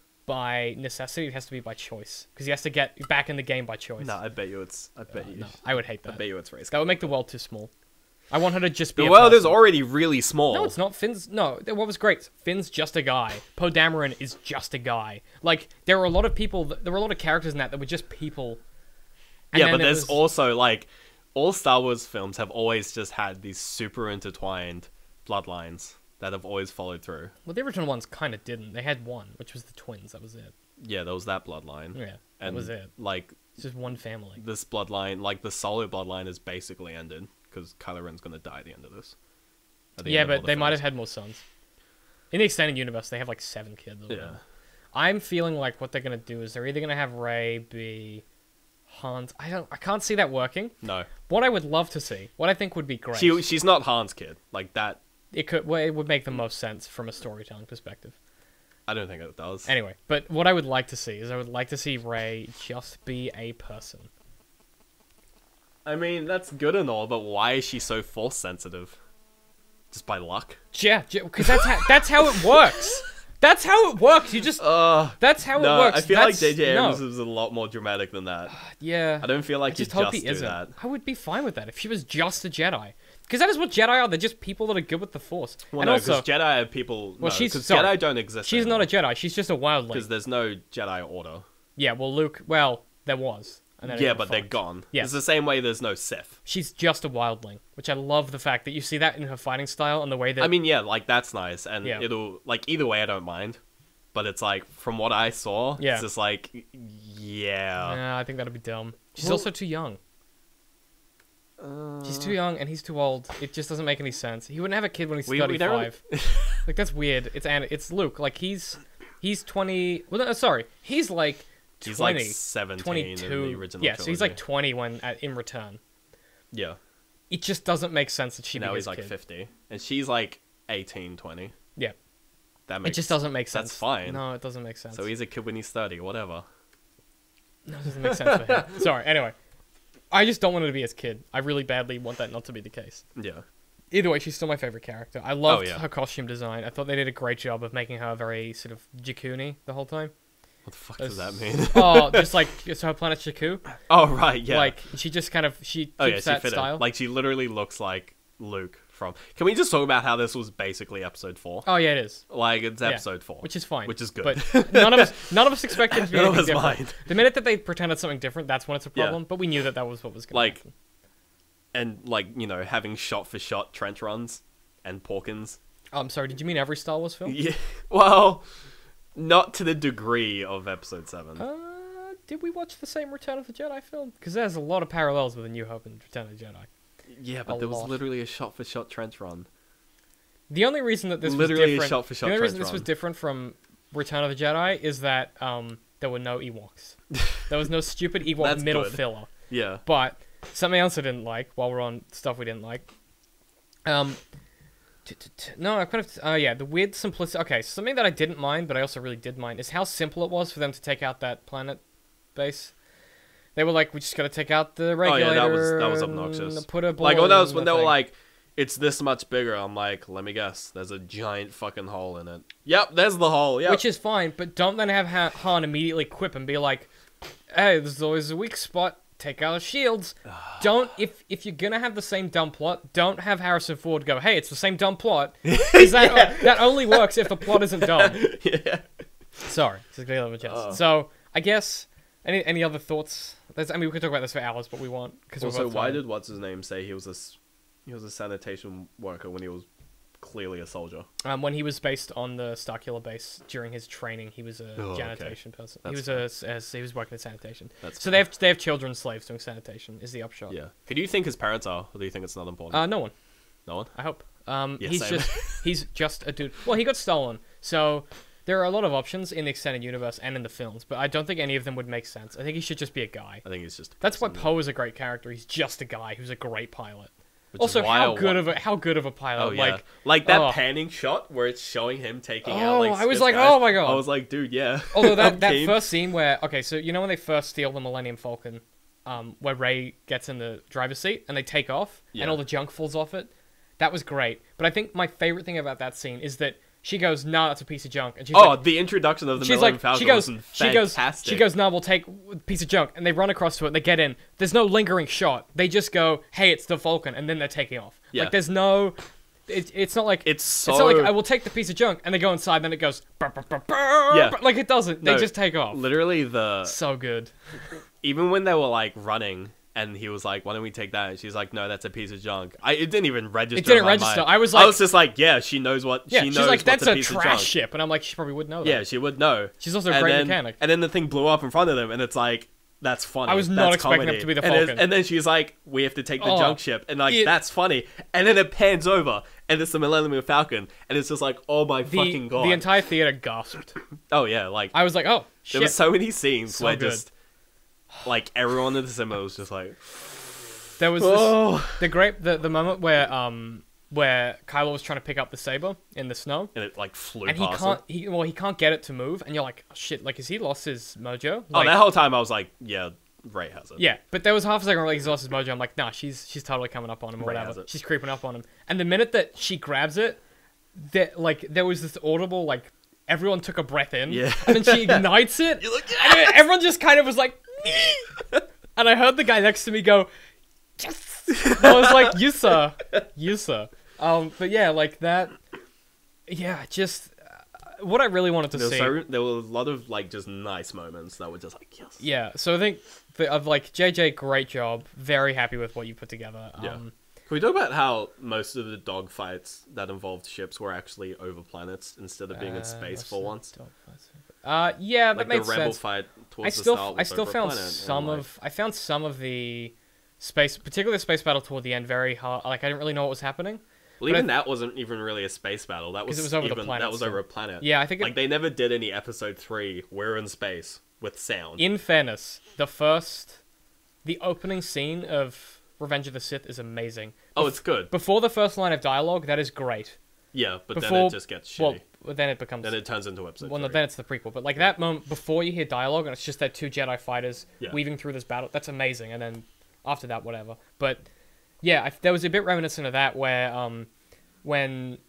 by necessity. It has to be by choice because he has to get back in the game by choice. No, I bet you it's. I bet you. No, I would hate I that. bet you it's Rey Skywalker. That would make the world too small. I want her to just be The a world is person. already really small. No, it's not. What was great? Finn's just a guy. Poe Dameron is just a guy. Like, there were a lot of people, there were a lot of characters in that were just people. And Yeah, then but it there's was- also, like, all Star Wars films have always just had these super intertwined bloodlines that have always followed through. Well, the original ones kind of didn't. They had one, which was the twins. That was it. Yeah, there was that bloodline. Yeah, that And, was it. like, It's just one family. this bloodline, like, the Solo bloodline is basically ended, because Kylo Ren's gonna die at the end of this. At the Yeah, end of all but the they might have films. had more sons. In the extended universe, they have like 7 kids. Or Yeah. whatever. I'm feeling like what they're gonna do is they're either gonna have Rey be Han's. I can't see that working. No. What I would love to see, what I think would be great. She's not Han's kid. Like, that, It would make the most sense from a storytelling perspective. I don't think it does. Anyway, but what I would like to see is I would like to see Rey just be a person. I mean, that's good and all, but why is she so force sensitive? Just by luck? Yeah, because that's how it works. That's how it works. You just that's how No, it works. I feel like That's- J.J. Abrams no. was a lot more dramatic than that. Yeah, I don't feel like I just you hope just he do isn't. that. I would be fine with that if she was just a Jedi, because that is what Jedi are. They're just people that are good with the Force. Well, And no, also, because Jedi are people. Well, she's- because sorry. Jedi don't exist. she's not a Jedi. She's just a wildling. because there's no Jedi Order. Yeah, well, Luke. Well, there was. And then it Yeah, got but they're fucked. gone. Yeah. It's the same way there's no Sith. She's just a wildling, which I love the fact that you see that in her fighting style and the way that. I mean, yeah, like that's nice, and Yeah. it'll like either way I don't mind. But it's like from what I saw, Yeah. it's just like, yeah. Yeah, I think that'd be dumb. She's Well- also too young. She's too young and he's too old. It just doesn't make any sense. He wouldn't have a kid when he's We don't 35. Like that's weird. It's Luke. Like he's 20. Well, no, sorry. He's like 20, He's like 17 22. in the original yeah, so he's like trilogy. 20 when in Return. Yeah. It just doesn't make sense that she Now be he's his like kid. 50, and she's like 18, 20. Yeah, That it makes just doesn't make sense. That's fine. No, it doesn't make sense. So he's a kid when he's 30, whatever. No, it doesn't make sense for him. Sorry. Anyway, I just don't want her to be his kid. I really badly want that not to be the case. Yeah. Either way, she's still my favorite character. I loved yeah. her costume design. I thought they did a great job of making her very sort of Jakuni the whole time. What the fuck does that mean? Oh, just like so her planet Jakku. Oh, right, yeah. Like she just kind of she keeps oh, yeah, she that fit style. in. Like, she literally looks like Luke from... Can we just talk about how this was basically episode 4? Oh yeah, it is. Like, it's Yeah, episode 4. which is fine. Which is good. But none of us expected it to be None of anything us different. mind. The minute that they pretended something different, that's when it's a Yeah. problem. But we knew that was what was going Like- to happen. And, like, you know, having shot-for-shot trench runs and Porkins. Oh, I'm sorry. Did you mean every Star Wars film? Yeah, well... not to the degree of Episode 7. Did we watch the same Return of the Jedi film? Because there's a lot of parallels with A New Hope and Return of the Jedi. Yeah, but a there was lot. literally a shot-for-shot trench run. The only reason that this Literally a was different, shot-for-shot the only reason trench this was run. different from Return of the Jedi is that there were no Ewoks. There was no stupid Ewok That's middle good. filler. Yeah. But something else I didn't like, while we're on stuff we didn't like. No, I kind of. Yeah, the weird simplicity. Okay, something that I didn't mind, but I also really did mind, is how simple it was for them to take out that planet base. They were like, we just gotta take out the Oh regulator. yeah, that was and obnoxious. Put a Like bullet when in they the were thing. like, it's this much bigger. I'm like, let me guess. There's a giant fucking hole in it. Yep, there's the hole. Yep. Which is fine, but don't then have Han immediately quip and be like, hey, there's always a weak spot. Take out the shields. Don't if you're gonna have the same dumb plot, don't have Harrison Ford go, hey, it's the same dumb plot. 'Cause that only works if the plot isn't dumb. Yeah. Sorry, just gonna have a chance. So I guess any other thoughts? We could talk about this for hours, but we won't because Also, why did what's his name say he was a sanitation worker when he was clearly a soldier? when he was based on the Starkiller base during his training, he was a Oh, okay. sanitation person. That's He was working in sanitation. That's So they have children slaves doing sanitation. Is the upshot? Yeah. Who do you think his parents are, or do you think it's not important? No one. No one. I hope. Yeah, same. He's just a dude. Well, he got stolen, so there are a lot of options in the extended universe and in the films, but I don't think any of them would make sense. I think he should just be a guy. I think he's just. That's why Poe is a great character. He's just a guy who's a great pilot. Which is Also, why how good of a pilot? Oh yeah. Like, Like that oh. panning shot where it's showing him taking out. Oh, Like, I was Smith like, guys. oh my God. I was like, dude, yeah. although that I'm that keen. first scene where so you know when they first steal the Millennium Falcon, where Rey gets in the driver's seat and they take off Yeah. and all the junk falls off it, that was great. But I think my favorite thing about that scene is that she goes, "Nah, that's a piece of junk," and she's Oh, like, the introduction of the she's Millennium like, Falcon she goes, was she goes, fantastic. she goes, "Nah, we'll take a piece of junk," and they run across to it and they get in. There's no lingering shot. They just go, "Hey, it's the Falcon," and then they're taking off. Yeah. Like there's no. It's not like It's not like I will take the piece of junk and they go inside. Then it goes, Yeah. like it doesn't. They No, just take off. Literally So good. even when they were like running and he was like, why don't we take that? And she's like, no, that's a piece of junk. It didn't even register. It didn't in my register. mind. I was just like, yeah, she knows what. Yeah, she she's knows like, that's what's a piece of trash junk. ship, and I'm like, she probably would know that. Yeah, she would know. She's also a And great then- mechanic. And then the thing blew up in front of them, and it's like, that's funny. I was not That's expecting comedy. it to be the And Falcon. and then she's like, we have to take the Oh, junk ship, and like, it- that's funny. And then it pans over, and it's the Millennium Falcon, and it's just like, oh my fucking god. The entire theater gasped. Oh yeah, like I was like, oh there shit. were so many scenes So where good. just like everyone in the cinema was just like, There was oh. the moment where Kylo was trying to pick up the saber in the snow, And it like flew and he past can't. him. He can't get it to move, and you're like, oh, shit. Like, has he lost his mojo? Oh, Like, that whole time I was like, yeah, Ray has it. yeah, but there was half a second where like, he's lost his mojo. I'm like, nah, she's totally coming up on him or Ray whatever. has it. She's creeping up on him, and the minute that she grabs it, there was this audible like everyone took a breath in, Yeah. and then she ignites it, You're like, and then everyone just kind of was like, and I heard the guy next to me go, yes. I was like, you sir. But yeah, like that. Yeah, just what I really wanted to see. There were a lot of like just nice moments that were just like, yes. Yeah, so I think of like JJ, great job. Very happy with what you put together. Yeah. Can we talk about how most of the dogfights that involved ships were actually over planets instead of being in space for once? Yeah, that Like the makes rebel sense. fight I towards the still start I was still over a found planet, and, some like, of I found some of the space, particularly the space battle toward the end, very hard. Like I didn't really know what was happening. Well, even that wasn't even really a space battle. That 'Cause was it was over the even, planet That was still. over a planet. Yeah, I think like they never did any episode 3. We're in space with sound. in fairness, the opening scene of Revenge of the Sith is amazing. Oh, it's good. Before the first line of dialogue, that is great. Yeah, but then Before it just gets shitty. well, then it becomes then it turns into episode well, no, 3. then it's the prequel. But like that moment before you hear dialogue and it's just that two Jedi fighters Yeah. weaving through this battle, that's amazing. And then after that, whatever. But yeah, there was a bit reminiscent of that where when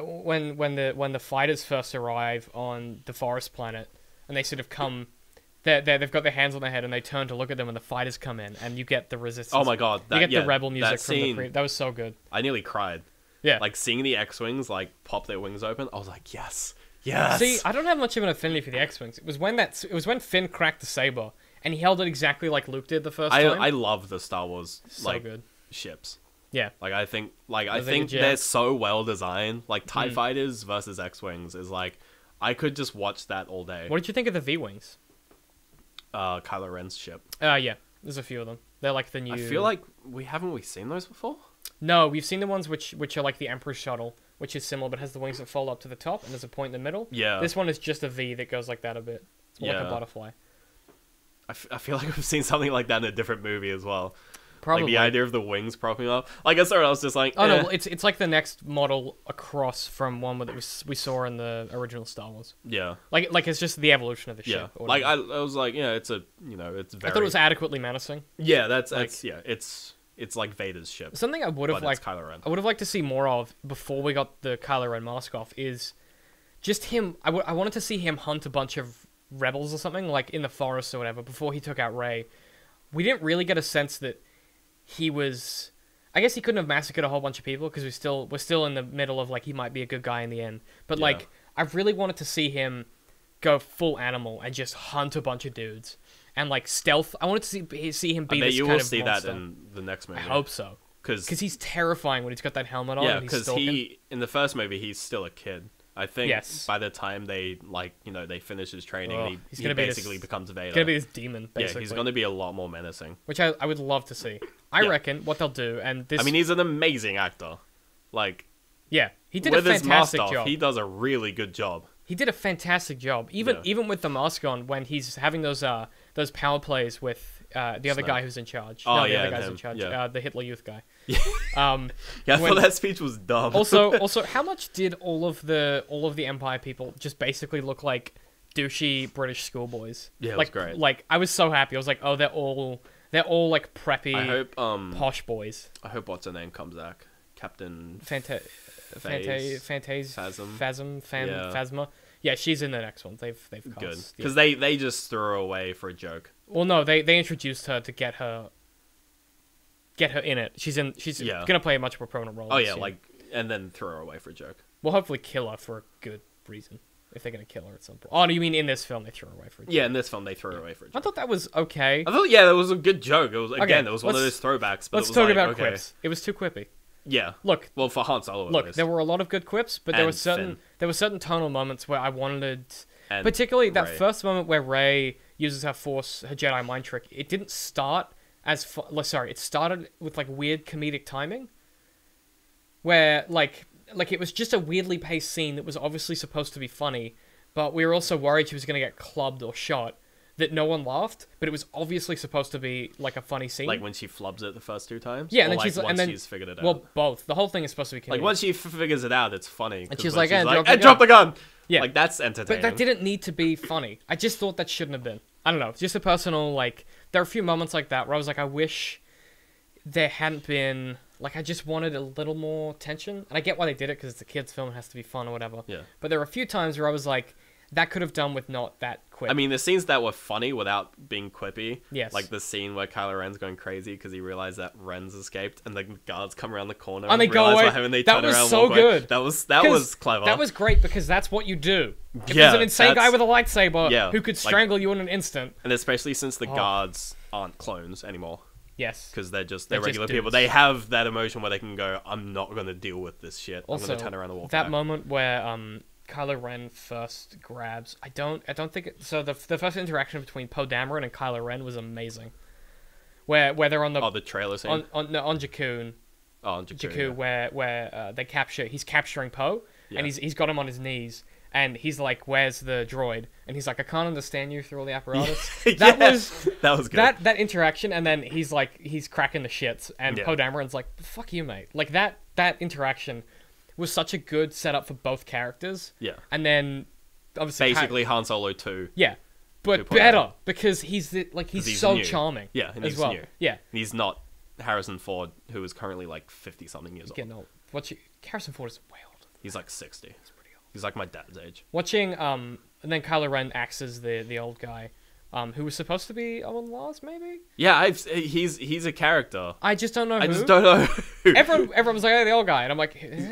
the fighters first arrive on the forest planet and they sort of come. They've got their hands on their head and they turn to look at them and the fighters come in and you get the resistance. Oh my god, you get yeah, the rebel music that from scene, the that was so good. I nearly cried. Yeah. Like seeing the X-wings like pop their wings open, I was like, yes, yes. See, I don't have much of an affinity for the X-wings. It was when Finn cracked the saber and he held it exactly like Luke did the first time. I love the Star Wars So like good. ships. Yeah. Like I think Those are they're good, yeah. so well designed. Like TIE fighters versus X-wings is like I could just watch that all day. What did you think of the V-Wings? Kylo Ren's ship. Yeah, there's a few of them. They're like the new... I feel like we seen those before? No, we've seen the ones which are like the Emperor's shuttle, which is similar but has the wings that fold up to the top and there's a point in the middle. Yeah. This one is just a V that goes like that a bit. It's more like a Yeah. butterfly. I feel like I've seen something like that in a different movie as well. Probably. Like the idea of the wings propping up. Like I started, I was just like, Oh eh. no, it's like the next model across from one that we saw in the original Star Wars. Yeah. Like it's just the evolution of the Yeah. ship. or Like whatever. I was like, yeah, it's a, it's very. I thought it was adequately menacing. Yeah, that's like- yeah, it's like Vader's ship. Something I would have But liked. it's Kylo Ren. I would have liked to see more of before we got the Kylo Ren mask off is just him. I wanted to see him hunt a bunch of rebels or something like in the forest or whatever before he took out Rey. We didn't really get a sense that he was. I guess he couldn't have massacred a whole bunch of people because we're still in the middle of like he might be a good guy in the end. But Yeah. like I really wanted to see him go full animal and just hunt a bunch of dudes and like stealth. I wanted to see him be I bet this you kind will of see monster. that in the next movie. I hope so. Because Because he's terrifying when he's got that helmet on. yeah, and he's because stalking. he in the first movie he's still a kid. I think Yes. by the time they they finish his training, Oh, he he's gonna be basically this- becomes Vader. He's gonna be this demon, yeah, basically. he's gonna be a lot more menacing. Which I would love to see. I Yeah. reckon what they'll do, and this. I mean, he's an amazing actor. Like yeah, he did a with his mask fantastic off, job. he does a really good job. He did a fantastic job, even Yeah. even with the mask on when he's having those power plays with the other Snoke. guy who's in charge. Oh, no, the yeah, other guy's in him, charge. yeah. The Hitler Youth guy. Yeah, Um, yeah, I when- thought that speech was dumb. also, how much did all of the Empire people just basically look like douchey British schoolboys? Yeah, it was like, great. Like I was so happy. I was like, oh, they're all like preppy, I hope posh boys. I hope what's her name comes back, Captain Phasm. Yeah. Phasma. Yeah, she's in the next one. They've cast. Good, yeah. because they just threw her away for a joke. Well, no, they introduced her to get her in it. She's Yeah. gonna play a much more prominent role. Oh this yeah, year. like and then throw her away for a joke. we'll hopefully kill her for a good reason if they're gonna kill her at some point. Oh, do you mean in this film they threw her away for a joke? Yeah, in this film they threw her away for a I joke. thought that was okay. I thought that was a good joke. It was Okay, it was one of those let's- throwbacks. But Let's it was talk like, about okay. quips. It was too quippy. Yeah. Look, Well, for Han Solo, at Look, least. there were a lot of good quips, but there And were certain Finn. tonal moments where I wanted, And particularly that Rey. first moment where Rey uses her Jedi mind trick. It didn't start it started with like weird comedic timing, where like it was just a weirdly paced scene that was obviously supposed to be funny, but we were also worried she was gonna get clubbed or shot. That no one laughed, but it was obviously supposed to be like a funny scene. Like when she flubs it the first two times. Yeah, and Or, then like, she's once and then she's figured it out. well, both. The whole thing is supposed to be comedic. Like once she figures it out, it's funny. 'cause she's when like, "And drop the and drop the gun. Yeah. Like that's entertaining. But that didn't need to be funny. I just thought that shouldn't have been. I don't know. Just a personal, like, there are a few moments like that where I was like, I wish there hadn't been, like, I just wanted a little more tension. And I get why they did it, because it's a kid's film, it has to be fun or whatever. Yeah. But there were a few times where I was like, that could have done with not that quick. I mean, the scenes that were funny without being quippy. Yes. Like the scene where Kylo Ren's going crazy because he realized that Ren's escaped, and the guards come around the corner And they go realize away. what happened, and they That turn was around and so walk away. good. That was 'Cause clever. That was great, because that's what you do. If Yeah, there's an insane guy that's- with a lightsaber yeah, who could like- strangle you in an instant. And especially since the Oh. guards aren't clones anymore, Yes. because they're just They're just regular people. dudes. They have that emotion where they can go, "I'm not gonna deal with this shit. I'm Also, gonna turn around and walk that back." moment where Kylo Ren first grabs. I don't think it, so. The first interaction between Poe Dameron and Kylo Ren was amazing. Where they're on the trailer scene. on Jakku, on Jakku, where he's capturing Poe, Yeah. and he's got him on his knees, and he's like, "Where's the droid?" And he's like, "I can't understand you through all the apparatus." That Yeah, was that was good. that interaction, and then he's cracking the shits, and Yeah. Poe Dameron's like, "Fuck you, mate!" Like that interaction was such a good setup for both characters. Yeah. And then obviously Basically, Han Solo 2. yeah, but Poe better Dameron. because he's he's so new. charming. Yeah, and as he's well. new. Yeah, He's not Harrison Ford, who is currently like 50-something years getting old. old. Harrison Ford is way old. He's like 60. He's pretty old. He's like my dad's age. Watching and then Kylo Ren acts as the old guy, who was supposed to be Owen Lars, maybe. Yeah, he's a character. I just don't know. I who. just don't know. Who. Everyone was like, "Oh, the old guy," and I'm like,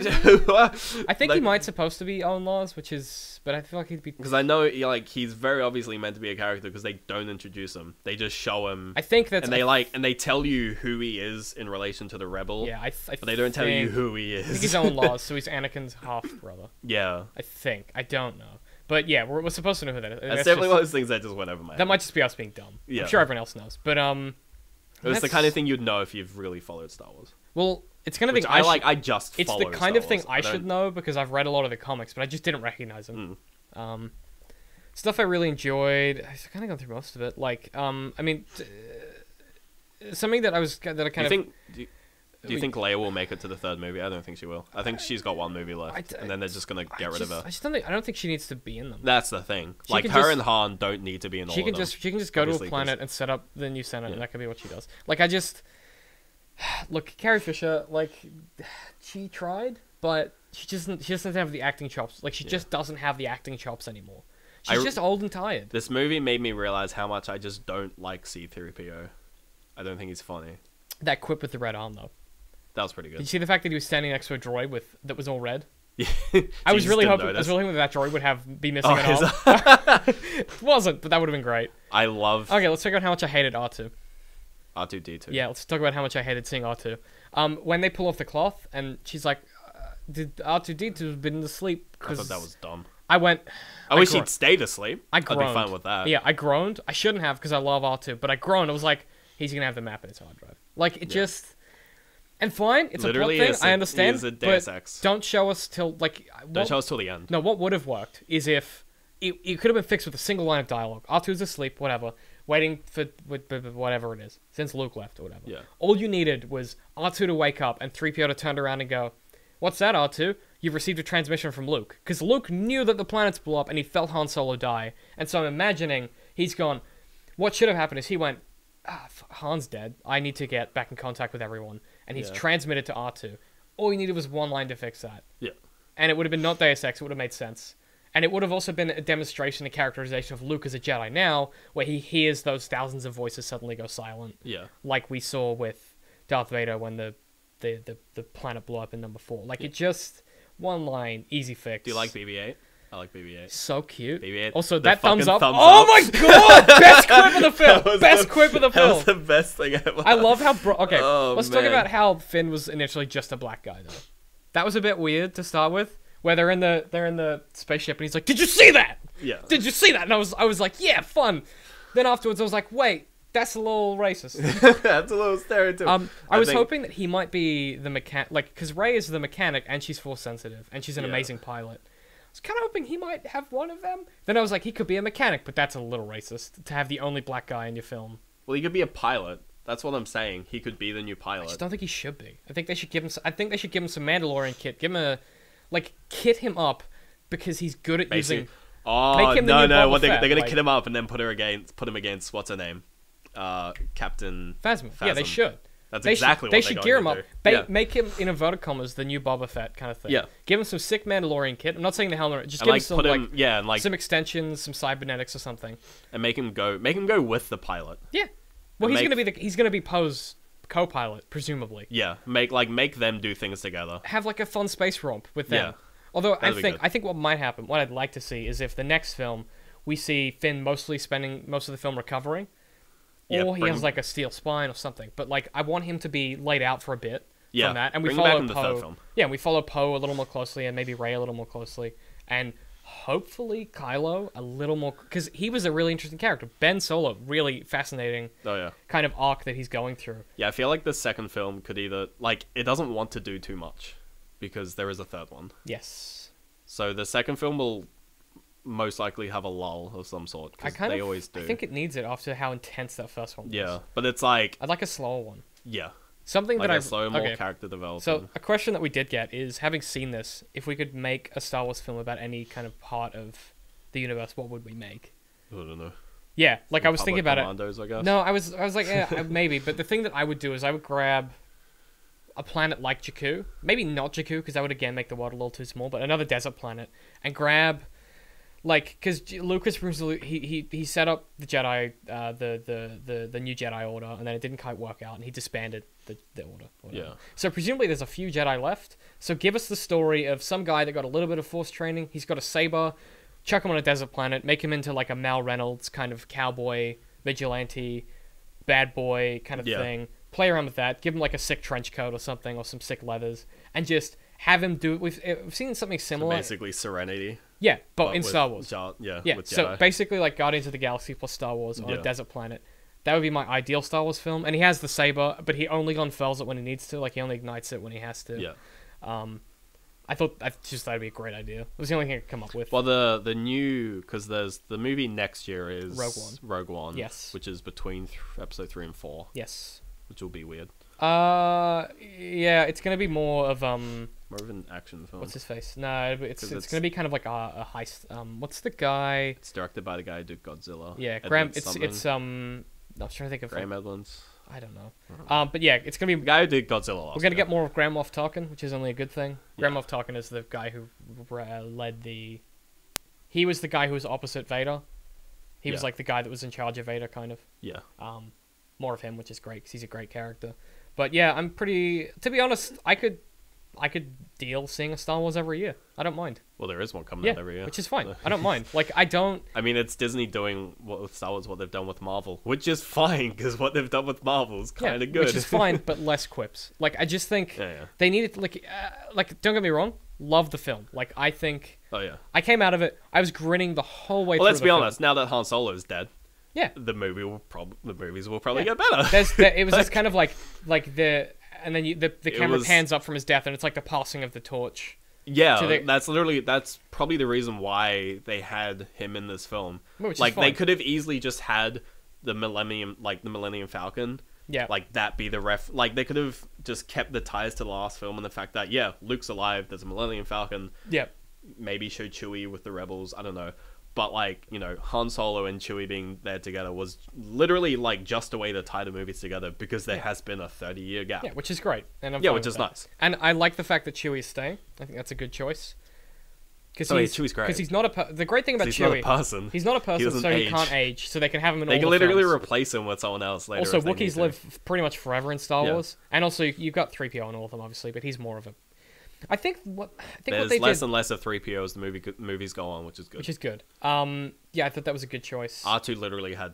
I think he might supposed to be Owen Lars, but I feel like he'd be. Because I know he's very obviously meant to be a character because they don't introduce him. They just show him. I think that's. And they tell you who he is in relation to the rebel. Yeah, but they don't tell you who he is. I think he's Owen Lars, so he's Anakin's half brother. Yeah. I think. I don't know. But yeah, we're supposed to know who that is. That's definitely one of those things that just went over my head. That might just be us being dumb. Yeah. I'm sure everyone else knows. But It's the kind of thing you'd know if you've really followed Star Wars. well, it's kind of Which thing I should- like. I just It's follow the kind of Star thing Wars. I don't- should know because I've read a lot of the comics, but I just didn't recognize them. Stuff I really enjoyed. I've kind of gone through most of it. Like, I mean, something that I kind of. Do you think Leia will make it to the third movie? I don't think she will. I think she's got one movie left, and then they're just gonna get rid of her. I don't think she needs to be in them. That's the thing. She Like can her just- and Han don't need to be in all She of can them. just go to a obviously, 'cause- planet and set up the new Senate, Yeah. and that can be what she does. Like I just look, Carrie Fisher, like she tried, but she doesn't have the acting chops. Like she just doesn't have the acting chops anymore. She's just old and tired. This movie made me realize how much I just don't like C-3PO. I don't think he's funny. That quip with the red arm though. That was pretty Did you good. see the fact that he was standing next to a droid that was all red? Yeah. I was Jesus really didn't hoping notice. that droid would be missing Oh, an his- arm. It wasn't, but that would have been great. I love Okay, let's talk about how much I hated R2. R2-D2. Yeah, let's talk about how much I hated seeing R2. When they pull off the cloth and she's like, "Did R2-D2 have been asleep?" I thought that was dumb. I went. I wish gro- he'd stayed asleep. I I'd groaned. be fine with that. Yeah, I groaned. I shouldn't have because I love R2, but I groaned. I was like, he's gonna have the map in his hard drive. Like it just. And fine, it's Literally a plot is thing. a- I understand, is a Deus but Ex. don't show us till like. Don't show us till the end. No, what would have worked is if it could have been fixed with a single line of dialogue. R2's asleep, whatever, waiting for whatever it is, since Luke left or whatever. Yeah. All you needed was R2 to wake up and 3PO to turn around and go, "What's that, R2? You've received a transmission from Luke." Because Luke knew that the planets blew up and he felt Han Solo die. And so I'm imagining he's gone, what should have happened is he went, Han's dead. I need to get back in contact with everyone. And he's Yeah. transmitted to R2. All you needed was one line to fix that. Yeah. And it would have been not Deus Ex, it would have made sense. And it would have also been a demonstration, a characterization of Luke as a Jedi now, where he hears those thousands of voices suddenly go silent. Yeah. Like we saw with Darth Vader when the planet blew up in number 4. Like it just, one line, easy fix. Do you like BB-8? I like BB-8. So cute. BB-8. Also, The that thumbs fucking up. thumbs Oh up. my god! Best quip of the film! That was Best quip of the That was film! the best thing ever. I love how... okay, Oh, let's talk man. about how Finn was initially just a black guy, though. That was a bit weird to start with, where they're in the spaceship and he's like, "Did you see that? Yeah. Did you see that?" And I was like, "Yeah, fun." Then afterwards I was like, "Wait, that's a little racist." That's a little stereotype. I was think- hoping that he might be the mechanic, like, because Rey is the mechanic and she's force sensitive and she's an Yeah. amazing pilot. I was kind of hoping he might have one of them. Then I was like, he could be a mechanic, but that's a little racist to have the only black guy in your film. Well, he could be a pilot. That's what I'm saying. He could be the new I pilot. just don't think he should be. I think they should give him. I think they should give him some Mandalorian kit. Give him a, like, kit him up because he's good at Basically. using. Oh Make him the no new no! Boba What they're Fett, gonna like- kid him up and then put him against what's her name, Captain Phasma. Yeah, they Phasm. should. That's They exactly should, they what should they're gear going him to up. do. Yeah. Make him, in inverted commas, the new Boba Fett kind of thing. Yeah. Give him some sick Mandalorian kit. I'm not saying the helmet. Just And give him like some put him like yeah and like some extensions, some cybernetics or something. and make him go with the pilot. Yeah. Well, And he's gonna be Poe's co-pilot, presumably. Yeah, make them do things together. Have like a fun space romp with them. Yeah. Although That'd be good. I think what might happen, what I'd like to see, is if the next film we see Finn mostly spending most of the film recovering, Yeah, or he bring has him- like a steel spine or something. But like, I want him to be laid out for a bit Yeah, from that, and we bring him back follow in the third Poe. film. Yeah, we follow Poe a little more closely, and maybe Rey a little more closely, and hopefully Kylo a little more, because he was a really interesting character. Ben Solo, really fascinating Oh yeah. kind of arc that he's going through. Yeah, I feel like the second film could either like it doesn't want to do too much because there is a third one. Yes. So the second film will most likely have a lull of some sort I because they of always do. I think it needs it after how intense that first one was. Yeah, but it's like I'd like a slower one. yeah, Something like that a I've slow, more okay. character development. So a question that we did get is, having seen this, if we could make a Star Wars film about any kind of part of the universe, what would we make? I don't know. Yeah, like I was thinking about Commandos, I guess. it. No, I was like, yeah, maybe. But the thing that I would do is I would grab a planet like Jakku, maybe not Jakku because that would again make the world a little too small, but another desert planet, and grab. Like, because Lucas he set up the Jedi, the new Jedi Order, and then it didn't quite work out, and he disbanded the Order. or whatever. Yeah. So presumably there's a few Jedi left. So give us the story of some guy that got a little bit of Force training. He's got a saber. Chuck him on a desert planet. Make him into like a Mal Reynolds kind of cowboy, vigilante, bad boy kind of Yeah. thing. Play around with that. Give him like a sick trench coat or something, or some sick leathers, and just have him do. We've seen something similar. Basically, Serenity. Yeah, but in with Star Wars. Yeah. With So Jedi. basically, like Guardians of the Galaxy plus Star Wars on Yeah. a desert planet. That would be my ideal Star Wars film. And he has the saber, but he only unfurls it when he needs to. Like he only ignites it when he has to. Yeah. I thought that'd be a great idea. It was the only thing I could come up with. Well, the new, because there's the movie next year is Rogue One. Yes. Which is between episode 3 and 4, Yes. which will be weird. Yeah, it's gonna be more of More of an action film. what's his face? No, but it's 'Cause it's- gonna be kind of like a heist. What's the guy? It's directed by the guy who did Godzilla. Yeah, Edward Graham. something. It's I was trying to think of. Graham Edmonds. I don't know. But yeah, it's gonna The be. guy who did Godzilla last We're gonna year. get more of Grand Moff Tarkin, which is only a good thing. Grand Yeah. Moff Tarkin is the guy who led the. He was the guy who was opposite Vader. He was Yeah. like the guy that was in charge of Vader, kind of. Yeah. More of him, which is great because he's a great character. But yeah, I'm pretty. To be honest, I could deal seeing a Star Wars every year. I don't mind. Well, there is one coming Yeah, out every year. which is fine. So- I don't mind. Like I don't. I mean, it's Disney doing with Star Wars what they've done with Marvel, which is fine because what they've done with Marvel is kind of good. Which is fine, but less quips. Like I just think Yeah, yeah. they needed like don't get me wrong, love the film. Like I think Oh yeah. I came out of it, I was grinning the whole way. Well, through let's the be film. honest. Now that Han Solo is dead, Yeah, the movies will probably Yeah. get better. it was just kind of like the and then the camera was- pans up from his death, and it's like the passing of the torch. Yeah, So they- that's probably the reason why they had him in this film. Which is Like they fine. could have easily just had the Millennium Falcon. Yeah. Like that be the ref. Like they could have just kept the ties to the last film and the fact that Luke's alive. There's a Millennium Falcon. Yeah, Maybe show Chewie with the rebels. I don't know. But like Han Solo and Chewie being there together was literally like just a way to tie the movies together because there has been a 30-year gap. yeah, which is great, and I'm Yeah, fine which with is that. nice. And I like the fact that Chewie's staying. I think that's a good choice. Because Oh, yeah, Chewie's great. Because he's not the great thing about He's Chewie. not a person. He's not a person, doesn't so he age. can't age. So they can have him in They all can the literally films. replace him with someone else later. Also, if they need Wookiees to. live pretty much forever in Star Yeah. Wars, and also you've got 3PO in all of them, obviously, but he's more of a. I think what There's they less did, and less of 3PO as the movies go on, which is good. which is good. Yeah, I thought that was a good choice, R2 literally had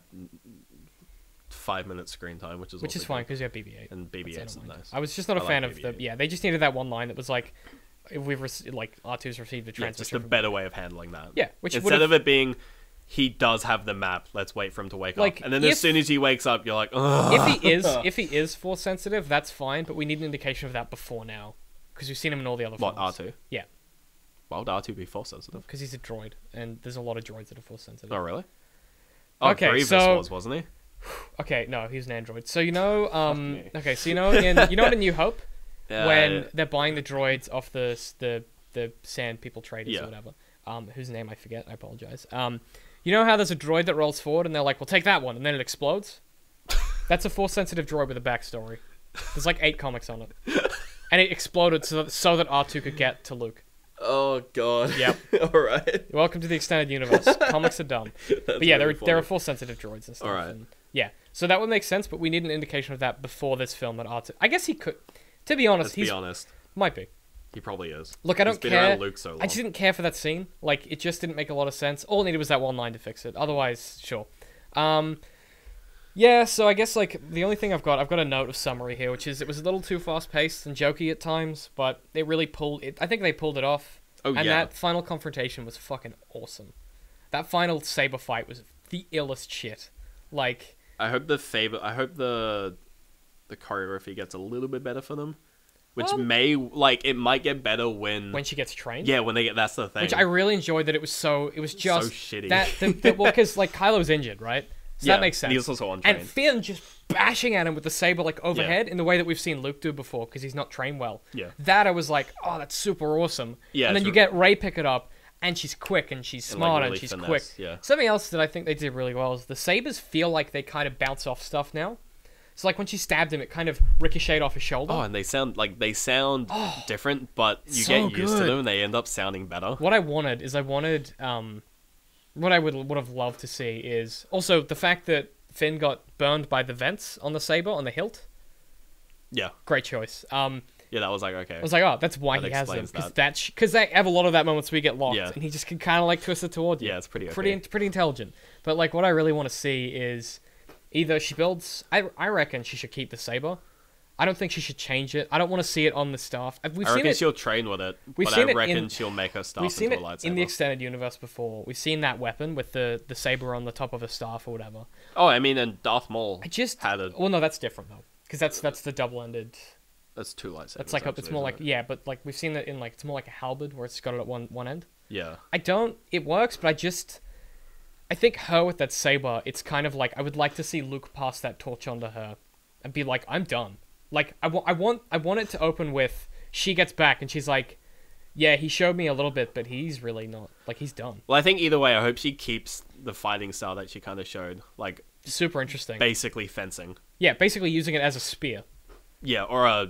5 minutes screen time, which is which also is fine good. because you have BB-8. And BB-8 That's is I don't mind. nice. I was just not a I fan like of the. BB-8. Yeah, they just needed that one line that was like, if we've like R2's received the Yeah, just transmission. a better way of handling that. Yeah, which instead would've- of it being he does have the map, let's wait for him to wake Like, up, and then if- as soon as he wakes up, you're like, ugh. if he is force sensitive, that's fine, but we need an indication of that before now, because we've seen him in all the other What, films. R2? Yeah, Why would R2 be force sensitive? because he's a droid, and there's a lot of droids that are force sensitive. Oh really? Oh, Okay, Grievous so- wasn't he? Okay, no, he's an android. So me. okay, so in New Hope, Yeah, when they're buying the droids off the sand people traders Yeah. or whatever, whose name I forget, I apologize. You know how there's a droid that rolls forward and they're like, "Well, take that one," and then it explodes. That's a force-sensitive droid with a backstory. There's like 8 comics on it, and it exploded so that R2 could get to Luke. Oh god. Yep. All right. Welcome to the extended universe. Comics are dumb. But yeah, there are force-sensitive droids and stuff. Alright. And yeah, so that would make sense, but we need an indication of that before this film that R2. I guess he could. To be honest, Let's be honest. might be. He probably is. Look, I don't He's been care. around Luke so long. I just didn't care for that scene. Like, it just didn't make a lot of sense. All it needed was that one line to fix it. Otherwise, sure. Yeah, so I guess, like, the only thing I've got a note of summary here, which is it was a little too fast-paced and jokey at times, but they really pulled it. I think they pulled it off. Oh, and yeah. that final confrontation was fucking awesome. That final saber fight was the illest shit. Like, I hope the choreography gets a little bit better for them, which it might get better when she gets trained. yeah, when they get, that's the thing. Which I really enjoyed that it was just shitty. well, because like Kylo's injured, right? So Yeah, that makes sense. and he's also untrained. And Finn just bashing at him with the saber like overhead in the way that we've seen Luke do before because he's not trained well. Yeah. That I was like, oh, that's super awesome. Yeah, and then it's you get Rey pick it up, and she's quick and she's And, like, smart really and she's finesse, quick. yeah. Something else that I think they did really well is the sabers feel like they kind of bounce off stuff now. So like when she stabbed him, it kind of ricocheted off his shoulder. Oh, and they sound different, but you so get used to good. them and they end up sounding better. What I wanted what I would have loved to see is also the fact that Finn got burned by the vents on the saber on the hilt. Yeah. Great choice. Yeah, that was like, okay. I was like, oh, that's why That he has them explains because they have a lot of that moments we get locked, Yeah. and he just can kind of like twist it toward you. Yeah, it's pretty okay. pretty intelligent. But like, what I really want to see is either she builds. I reckon she should keep the saber, I don't think she should change it. I don't want to see it on the staff. We've I seen reckon it. she'll train with it, We've but seen I it reckon in- she'll make her staff We've seen into it a lightsaber. in the extended universe before. We've seen that weapon with the saber on the top of a staff or whatever. Oh, I mean, and Darth Maul I just had it. well, no, that's different though, because that's the double-ended. That's 2 lightsabers. It's like it's actually, more isn't like it? yeah, but like we've seen that in like it's more like a halberd where it's got it at one end. Yeah. It works, but I think her with that saber, it's kind of like I would like to see Luke pass that torch on to her and be like, I'm done. Like I want it to open with she gets back and she's like, yeah, he showed me a little bit, but he's really not like he's done. Well, I think either way, I hope she keeps the fighting style that she kind of showed, like Super interesting. basically fencing. Yeah, basically using it as a spear. Yeah, or a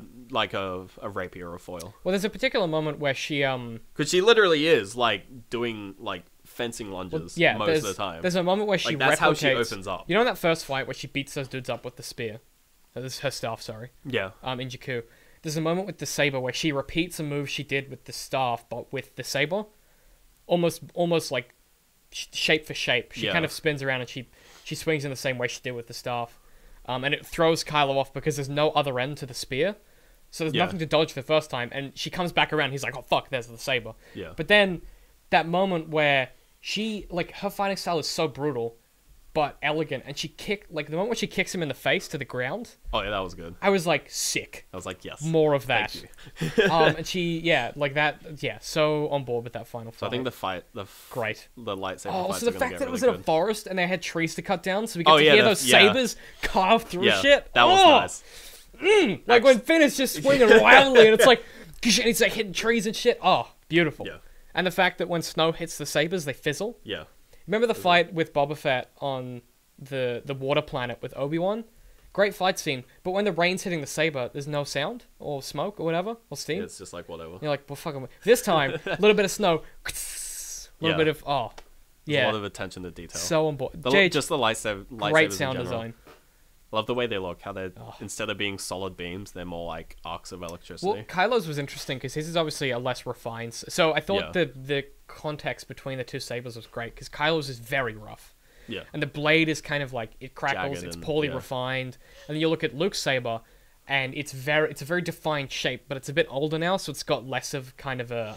rapier or a foil. Well, there's a particular moment where she Because she literally is like doing like fencing lunges yeah, most of the time. There's a moment where she Like, that's how she replicates- opens up. You know in that first fight where she beats those dudes up with the spear? This is her staff, sorry. Yeah. In Jakku. There's a moment with the saber where she repeats a move she did with the staff, but with the saber, almost like shape for shape. She Yeah. kind of spins around and she swings in the same way she did with the staff, and it throws Kylo off because there's no other end to the spear, so there's Yeah. nothing to dodge the first time. And she comes back around. He's like, "Oh fuck, there's the saber." Yeah. But then that moment where she like her fighting style is so brutal, but elegant, and the moment when she kicks him in the face to the ground, Oh yeah, that was good. I was like sick. I was like, yes. More of that. Thank you. And she, like that, so on board with that final fight. So I think Great. the lightsaber Oh, fights so the are gonna fact get that it was really in a good. forest and they had trees to cut down, so we get Oh, to yeah, hear the- those yeah. sabers carve through Yeah, shit. that was Oh! nice. Like when Finn is just swinging wildly and it's like, and he's like hitting trees and shit. Oh, beautiful. Yeah. And the fact that when snow hits the sabers, they fizzle. Yeah. Remember the fight with Boba Fett on the water planet with Obi-Wan? Great fight scene, but when the rain's hitting the saber, there's no sound or smoke or whatever or steam. It's just like whatever. You're like, well, fuck 'em. This time, a little bit of snow, a little Yeah. bit of There's yeah, a lot of attention to detail. so on board. Just the lightsabers great in sound general. design. Love the way they look. How they're instead of being solid beams, they're more like arcs of electricity. Well, Kylo's was interesting because his is obviously a less refined. So I thought Yeah. the context between the two sabers was great because Kylo's is very rough. Yeah. And the blade is kind of like it crackles. Jagged It's and- poorly yeah. refined. And then you look at Luke's saber, and it's a very defined shape, but it's a bit older now, so it's got less of kind of a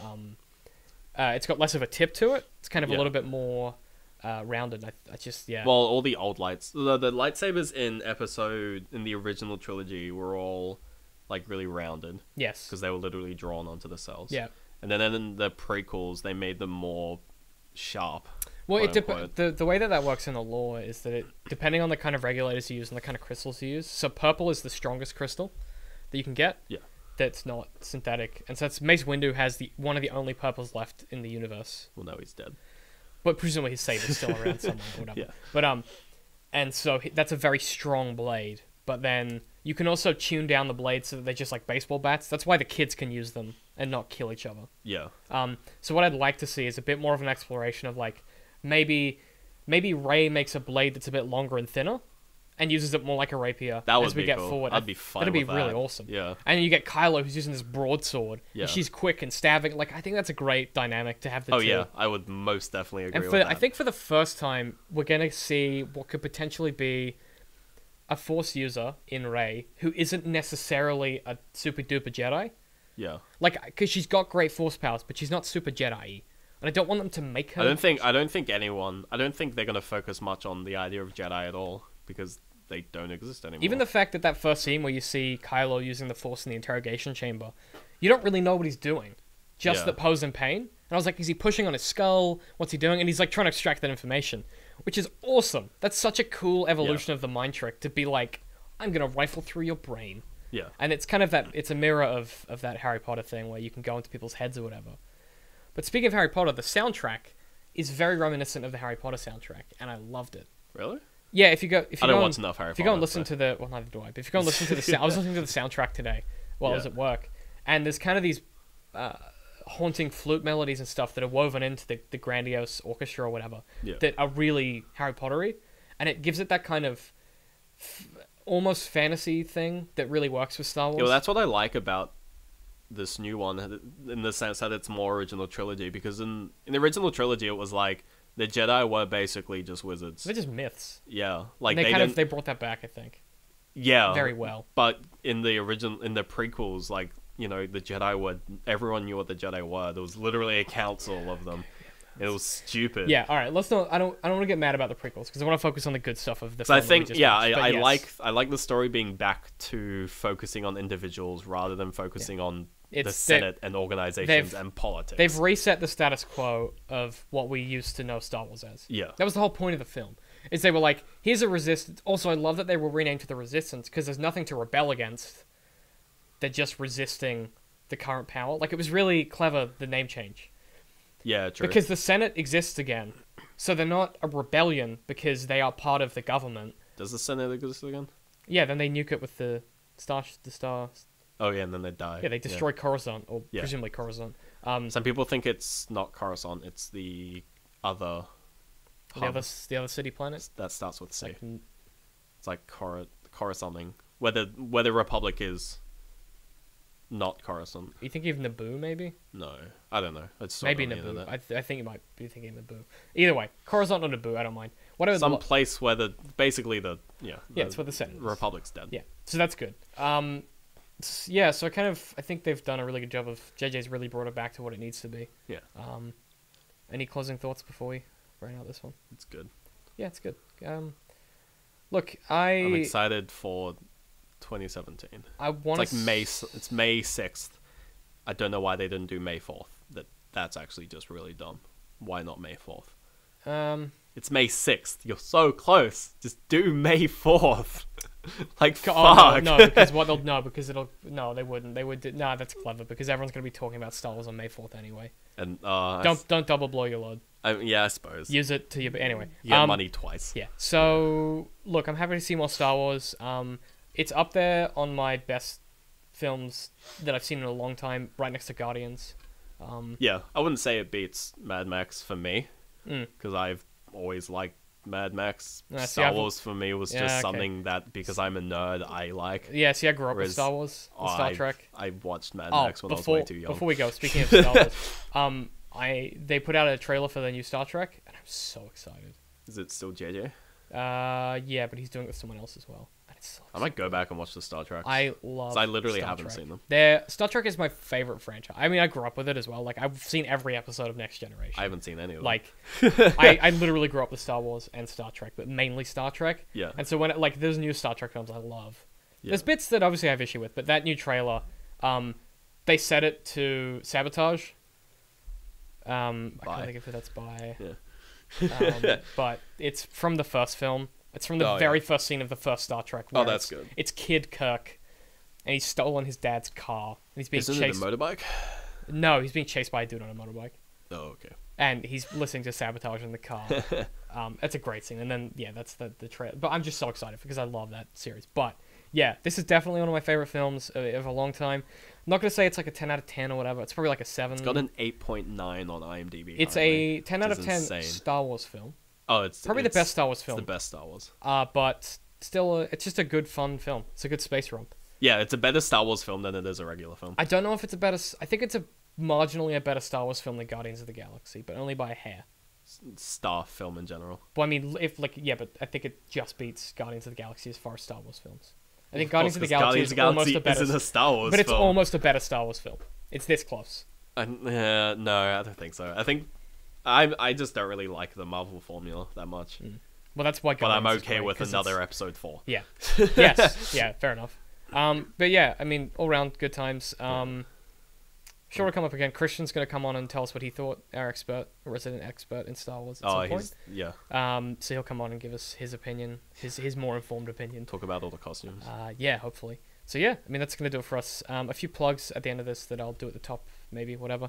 it's got less of a tip to it. It's kind of a Yeah. little bit more rounded. I just Well, all the old the lightsabers in the original trilogy were all like really rounded yes, because they were literally drawn onto the cells. yeah. And then in the prequels, they made them more sharp. Well, quote unquote. the way that works in the lore is that it depending on the kind of regulators you use and the kind of crystals you use. So purple is the strongest crystal that you can get. Yeah. That's not synthetic, and so that's Mace Windu has one of the only purples left in the universe. Well, no, he's dead. But presumably his saber's still around somewhere or whatever. Yeah. But and so that's a very strong blade. But then you can also tune down the blades so that they're just like baseball bats. That's why the kids can use them and not kill each other. Yeah. So what I'd like to see is a bit more of an exploration of like maybe Rey makes a blade that's a bit longer and thinner and uses it more like a rapier That would as we be get cool. forward. I'd be fine That'd be with really that. awesome. Yeah. And then you get Kylo who's using this broadsword. Yeah. And she's quick and stabbing. Like I think that's a great dynamic to have the Oh two. yeah, I would most definitely agree And with that. I think for the first time, we're gonna see what could potentially be a Force user in Rey who isn't necessarily a super duper Jedi. Yeah. Like, because she's got great Force powers, but she's not super Jedi. And I don't want them to make her. I don't think they're gonna focus much on the idea of Jedi at all because they don't exist anymore. Even the fact that first scene where you see Kylo using the Force in the interrogation chamber, you don't really know what he's doing. Just Yeah. that Poe's in pain. And I was like, is he pushing on his skull? What's he doing? And he's like trying to extract that information, which is awesome. That's such a cool evolution of the mind trick to be like, I'm going to rifle through your brain. Yeah. And it's kind of it's a mirror of that Harry Potter thing where you can go into people's heads or whatever. But speaking of Harry Potter, the soundtrack is very reminiscent of the Harry Potter soundtrack, and I loved it. Really? Yeah, if you I don't go watch and, enough Harry if you go and Potter, listen to the neither do I. But if you go and listen to the I was listening to the soundtrack today while I was Yeah. at work, and there's kind of these haunting flute melodies and stuff that are woven into the grandiose orchestra or whatever Yeah. that are really Harry Pottery, and it gives it that kind of almost fantasy thing that really works with Star Wars. Yeah, well, that's what I like about this new one, in the sense that it's more original trilogy. Because in the original trilogy, it was like the Jedi were basically just wizards. They're just myths. Yeah, like And they they didn't. they brought that back, I think. Yeah, very well. But in the prequels, like, you know, the Jedi were, everyone knew what the Jedi were. There was literally a council of them. It was stupid. Yeah, all right. Let's not. I don't want to get mad about the prequels because I want to focus on the good stuff of the. So film I that we think, just yeah, watched. But yes, I like the story being back to focusing on individuals rather than focusing on the It's- Senate and organizations and politics. they've reset the status quo of what we used to know Star Wars as. Yeah. That was the whole point of the film. Is they were like, here's a resistance. Also, I love that they were renamed to the Resistance because there's nothing to rebel against. They're just resisting the current power. Like, it was really clever, the name change. Yeah, true. Because the Senate exists again. So they're not a rebellion because they are part of the government. Does the Senate exist again? Yeah, then they nuke it with the star. Oh yeah, and then they die. Yeah, they destroy Coruscant, or Yeah. presumably Coruscant. Some people think it's not Coruscant; it's the other. The other city planet. that starts with C. Like, It's like Coruscanting. Where the Republic is not Coruscant. you think of Naboo, maybe? No, I don't know. It's Maybe on the Naboo. internet. I think you might be thinking Naboo. Either way, Coruscant or Naboo, I don't mind. Whatever. Some place where basically the it's where the Senate is. Republic's dead. Yeah, so that's good. Yeah, so I think they've done a really good job of. JJ's really brought it back to what it needs to be. Yeah, Any closing thoughts before we round out this one? it's good. Yeah, it's good. Look, I'm excited for 2017. I want It's like It's May 6th. I don't know why they didn't do May 4th. That's actually just really dumb. Why not May 4th? It's May 6th. You're so close. Just do May 4th. Like, fuck. Oh, no, because they wouldn't. They would. No, that's clever because everyone's gonna be talking about Star Wars on May 4th anyway. And Don't double blow your load. yeah, I suppose. Use it to your anyway. You get money twice. Yeah. So look, I'm happy to see more Star Wars. It's up there on my best films that I've seen in a long time, right next to Guardians. Yeah, I wouldn't say it beats Mad Max for me, Mm. because I've always liked Mad Max. Yeah, see, Star I've- Wars for me was Yeah, just okay. something that, because I'm a nerd, I like. Yeah. See, I grew up with Whereas Star Wars and Star Trek. I watched Mad Oh, Max when I was way too young. before we go, speaking of Star Wars, they put out a trailer for the new Star Trek, and I'm so excited. Is it still JJ? Yeah, but he's doing it with someone else as well. And it's so I might go back and watch the Star Trek. I love. 'Cause I literally Star haven't Trek. seen them. Star Trek is my favorite franchise. I mean, I grew up with it as well. Like, I've seen every episode of Next Generation. I haven't seen any of them. Like, I literally grew up with Star Wars and Star Trek, but mainly Star Trek. Yeah. And so when there's new Star Trek films, I love. Yeah. There's bits that obviously I have issue with, but that new trailer, they set it to Sabotage. I can't think of who that's by. Yeah. But it's from the first film. It's from the Oh, very yeah. first scene of the first Star Trek. Oh, where that's it's- good. It's Kid Kirk, and he's stolen his dad's car, and he's being Isn't chased. it a motorbike? No, he's being chased by a dude on a motorbike, Oh, okay. and he's listening to Sabotage in the car. It's a great scene, and then yeah, that's the trailer. But I'm just so excited because I love that series. But yeah, this is definitely one of my favorite films of a long time. I'm not gonna say it's like a 10 out of 10 or whatever. It's probably like a 7. It's got an 8.9 on IMDb. It's currently, a 10 which out of is 10 insane. Star Wars film. Oh, it's Probably the best Star Wars It's film. the best Star Wars. But still, it's just a good, fun film. It's a good space romp. Yeah, it's a better Star Wars film than it is a regular film. I don't know if it's a better. I think it's a marginally a better Star Wars film than Guardians of the Galaxy, but only by a hair. Star film in general. Well, I mean, but I think it just beats Guardians of the Galaxy as far as Star Wars films. I think Guardians of the Galaxy is almost a better. isn't a Star Wars But it's film. almost a better Star Wars film. It's this close. No, I don't think so. I think I just don't really like the Marvel formula that much. Well, that's why. But I'm Guardians is okay great, with 'cause another it's- episode 4. Yeah. Yes. Yeah. Fair enough. But yeah, I mean, all round good times. Sure, we'll come up again. Christian's going to come on and tell us what he thought. Our resident expert in Star Wars. At some point. Yeah. So he'll come on and give us his opinion, his more informed opinion. Talk about all the costumes. Yeah, hopefully. So yeah, I mean that's gonna do it for us. A few plugs at the end of this that I'll do at the top, maybe whatever.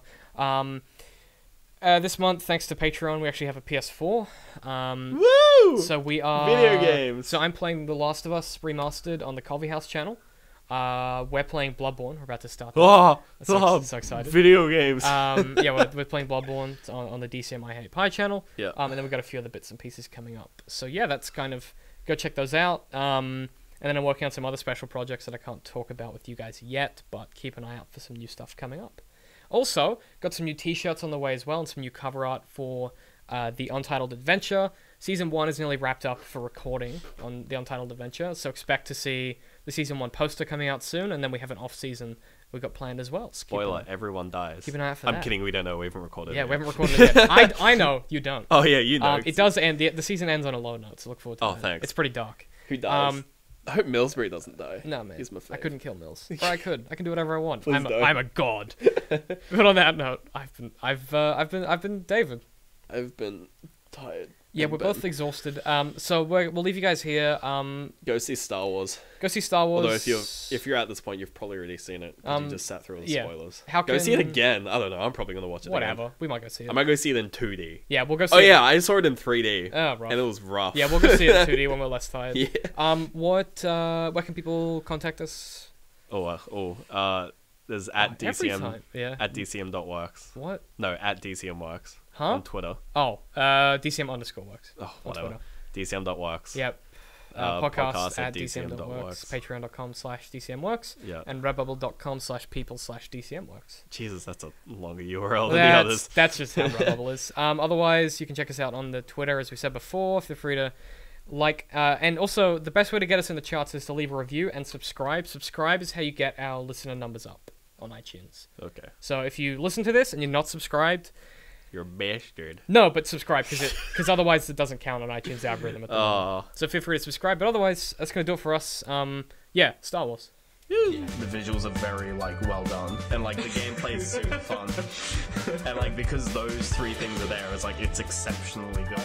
This month, thanks to Patreon, we actually have a PS4. Woo! So we are Video games. So I'm playing The Last of Us remastered on the Coffee House channel. We're playing Bloodborne. We're about to start. That. Oh, So excited. Video games. Yeah, we're playing Bloodborne on the DCMI Hate Pie channel. Yeah. And then we've got a few other bits and pieces coming up. So yeah, that's kind of go check those out. And then I'm working on some other special projects that I can't talk about with you guys yet, but keep an eye out for some new stuff coming up. Also, got some new T-shirts on the way as well, and some new cover art for the Untitled Adventure. Season 1 is nearly wrapped up for recording on the Untitled Adventure, so expect to see the Season 1 poster coming out soon, and then we have an off-season we've got planned as well. Spoiler, everyone dies. Keep an eye out for I'm that. kidding, we don't know, we haven't recorded Yeah, it we yet. haven't recorded it yet. I know, you don't. Oh yeah, you know. It does end, the season ends on a low note, so look forward to Oh, that. thanks. It's pretty dark. Who dies? Um, I hope Millsbury doesn't die. No, man. He's my I fave. couldn't kill Mills. Or I could. I can do whatever I want. Please I'm don't. a god. But on that note, I've been David. I've been tired. Yeah, And we're Ben. both exhausted. So we'll leave you guys here. Go see Star Wars. Go see Star Wars. Although if you're at this point, you've probably already seen it. 'Cause you just sat through all the yeah. spoilers. How Go see it can- again. I don't know. I'm probably gonna watch it. whatever, Again. we might go see it. I might go see it in 2D. Yeah, we'll go see Oh it. yeah, I saw it in 3D. Oh, rough. And it was rough. Yeah, we'll go see it in 2D when we're less tired. Yeah. Where can people contact us? There's Every time. Yeah. at DCM.works. What? No, at DCMworks. Huh? On Twitter. Oh, DCM_works. Oh, on whatever. Twitter. DCM.works. Yep. Podcast Podcast at DCM.works. DCM.works, patreon.com/DCMworks, Yeah. and redbubble.com/people/DCMworks. Jesus, that's a longer URL than the That's, others. that's just how Redbubble is. Otherwise, you can check us out on the Twitter, as we said before. Feel free to and also the best way to get us in the charts is to leave a review and subscribe. Subscribe is how you get our listener numbers up on iTunes. Okay. So if you listen to this and you're not subscribed, You're a bastard. no, but subscribe because otherwise it doesn't count on iTunes algorithm at the moment. Oh. So feel free to subscribe. But otherwise, that's gonna do it for us. Yeah, Star Wars. The visuals are very well done, and the gameplay is super fun, and because those three things are there, it's exceptionally good.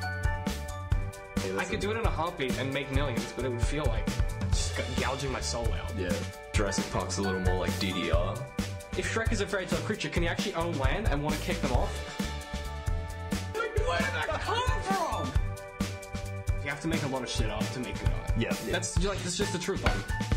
I could do it in a heartbeat and make millions, but it would feel like just gouging my soul out. Yeah, Jurassic Park's a little more like DDR. If Shrek is a fairy tale creature, can he actually own land and want to kick them off? Where did that come from? You have to make a lot of shit up to make good art. Yeah. That's just the truth of it.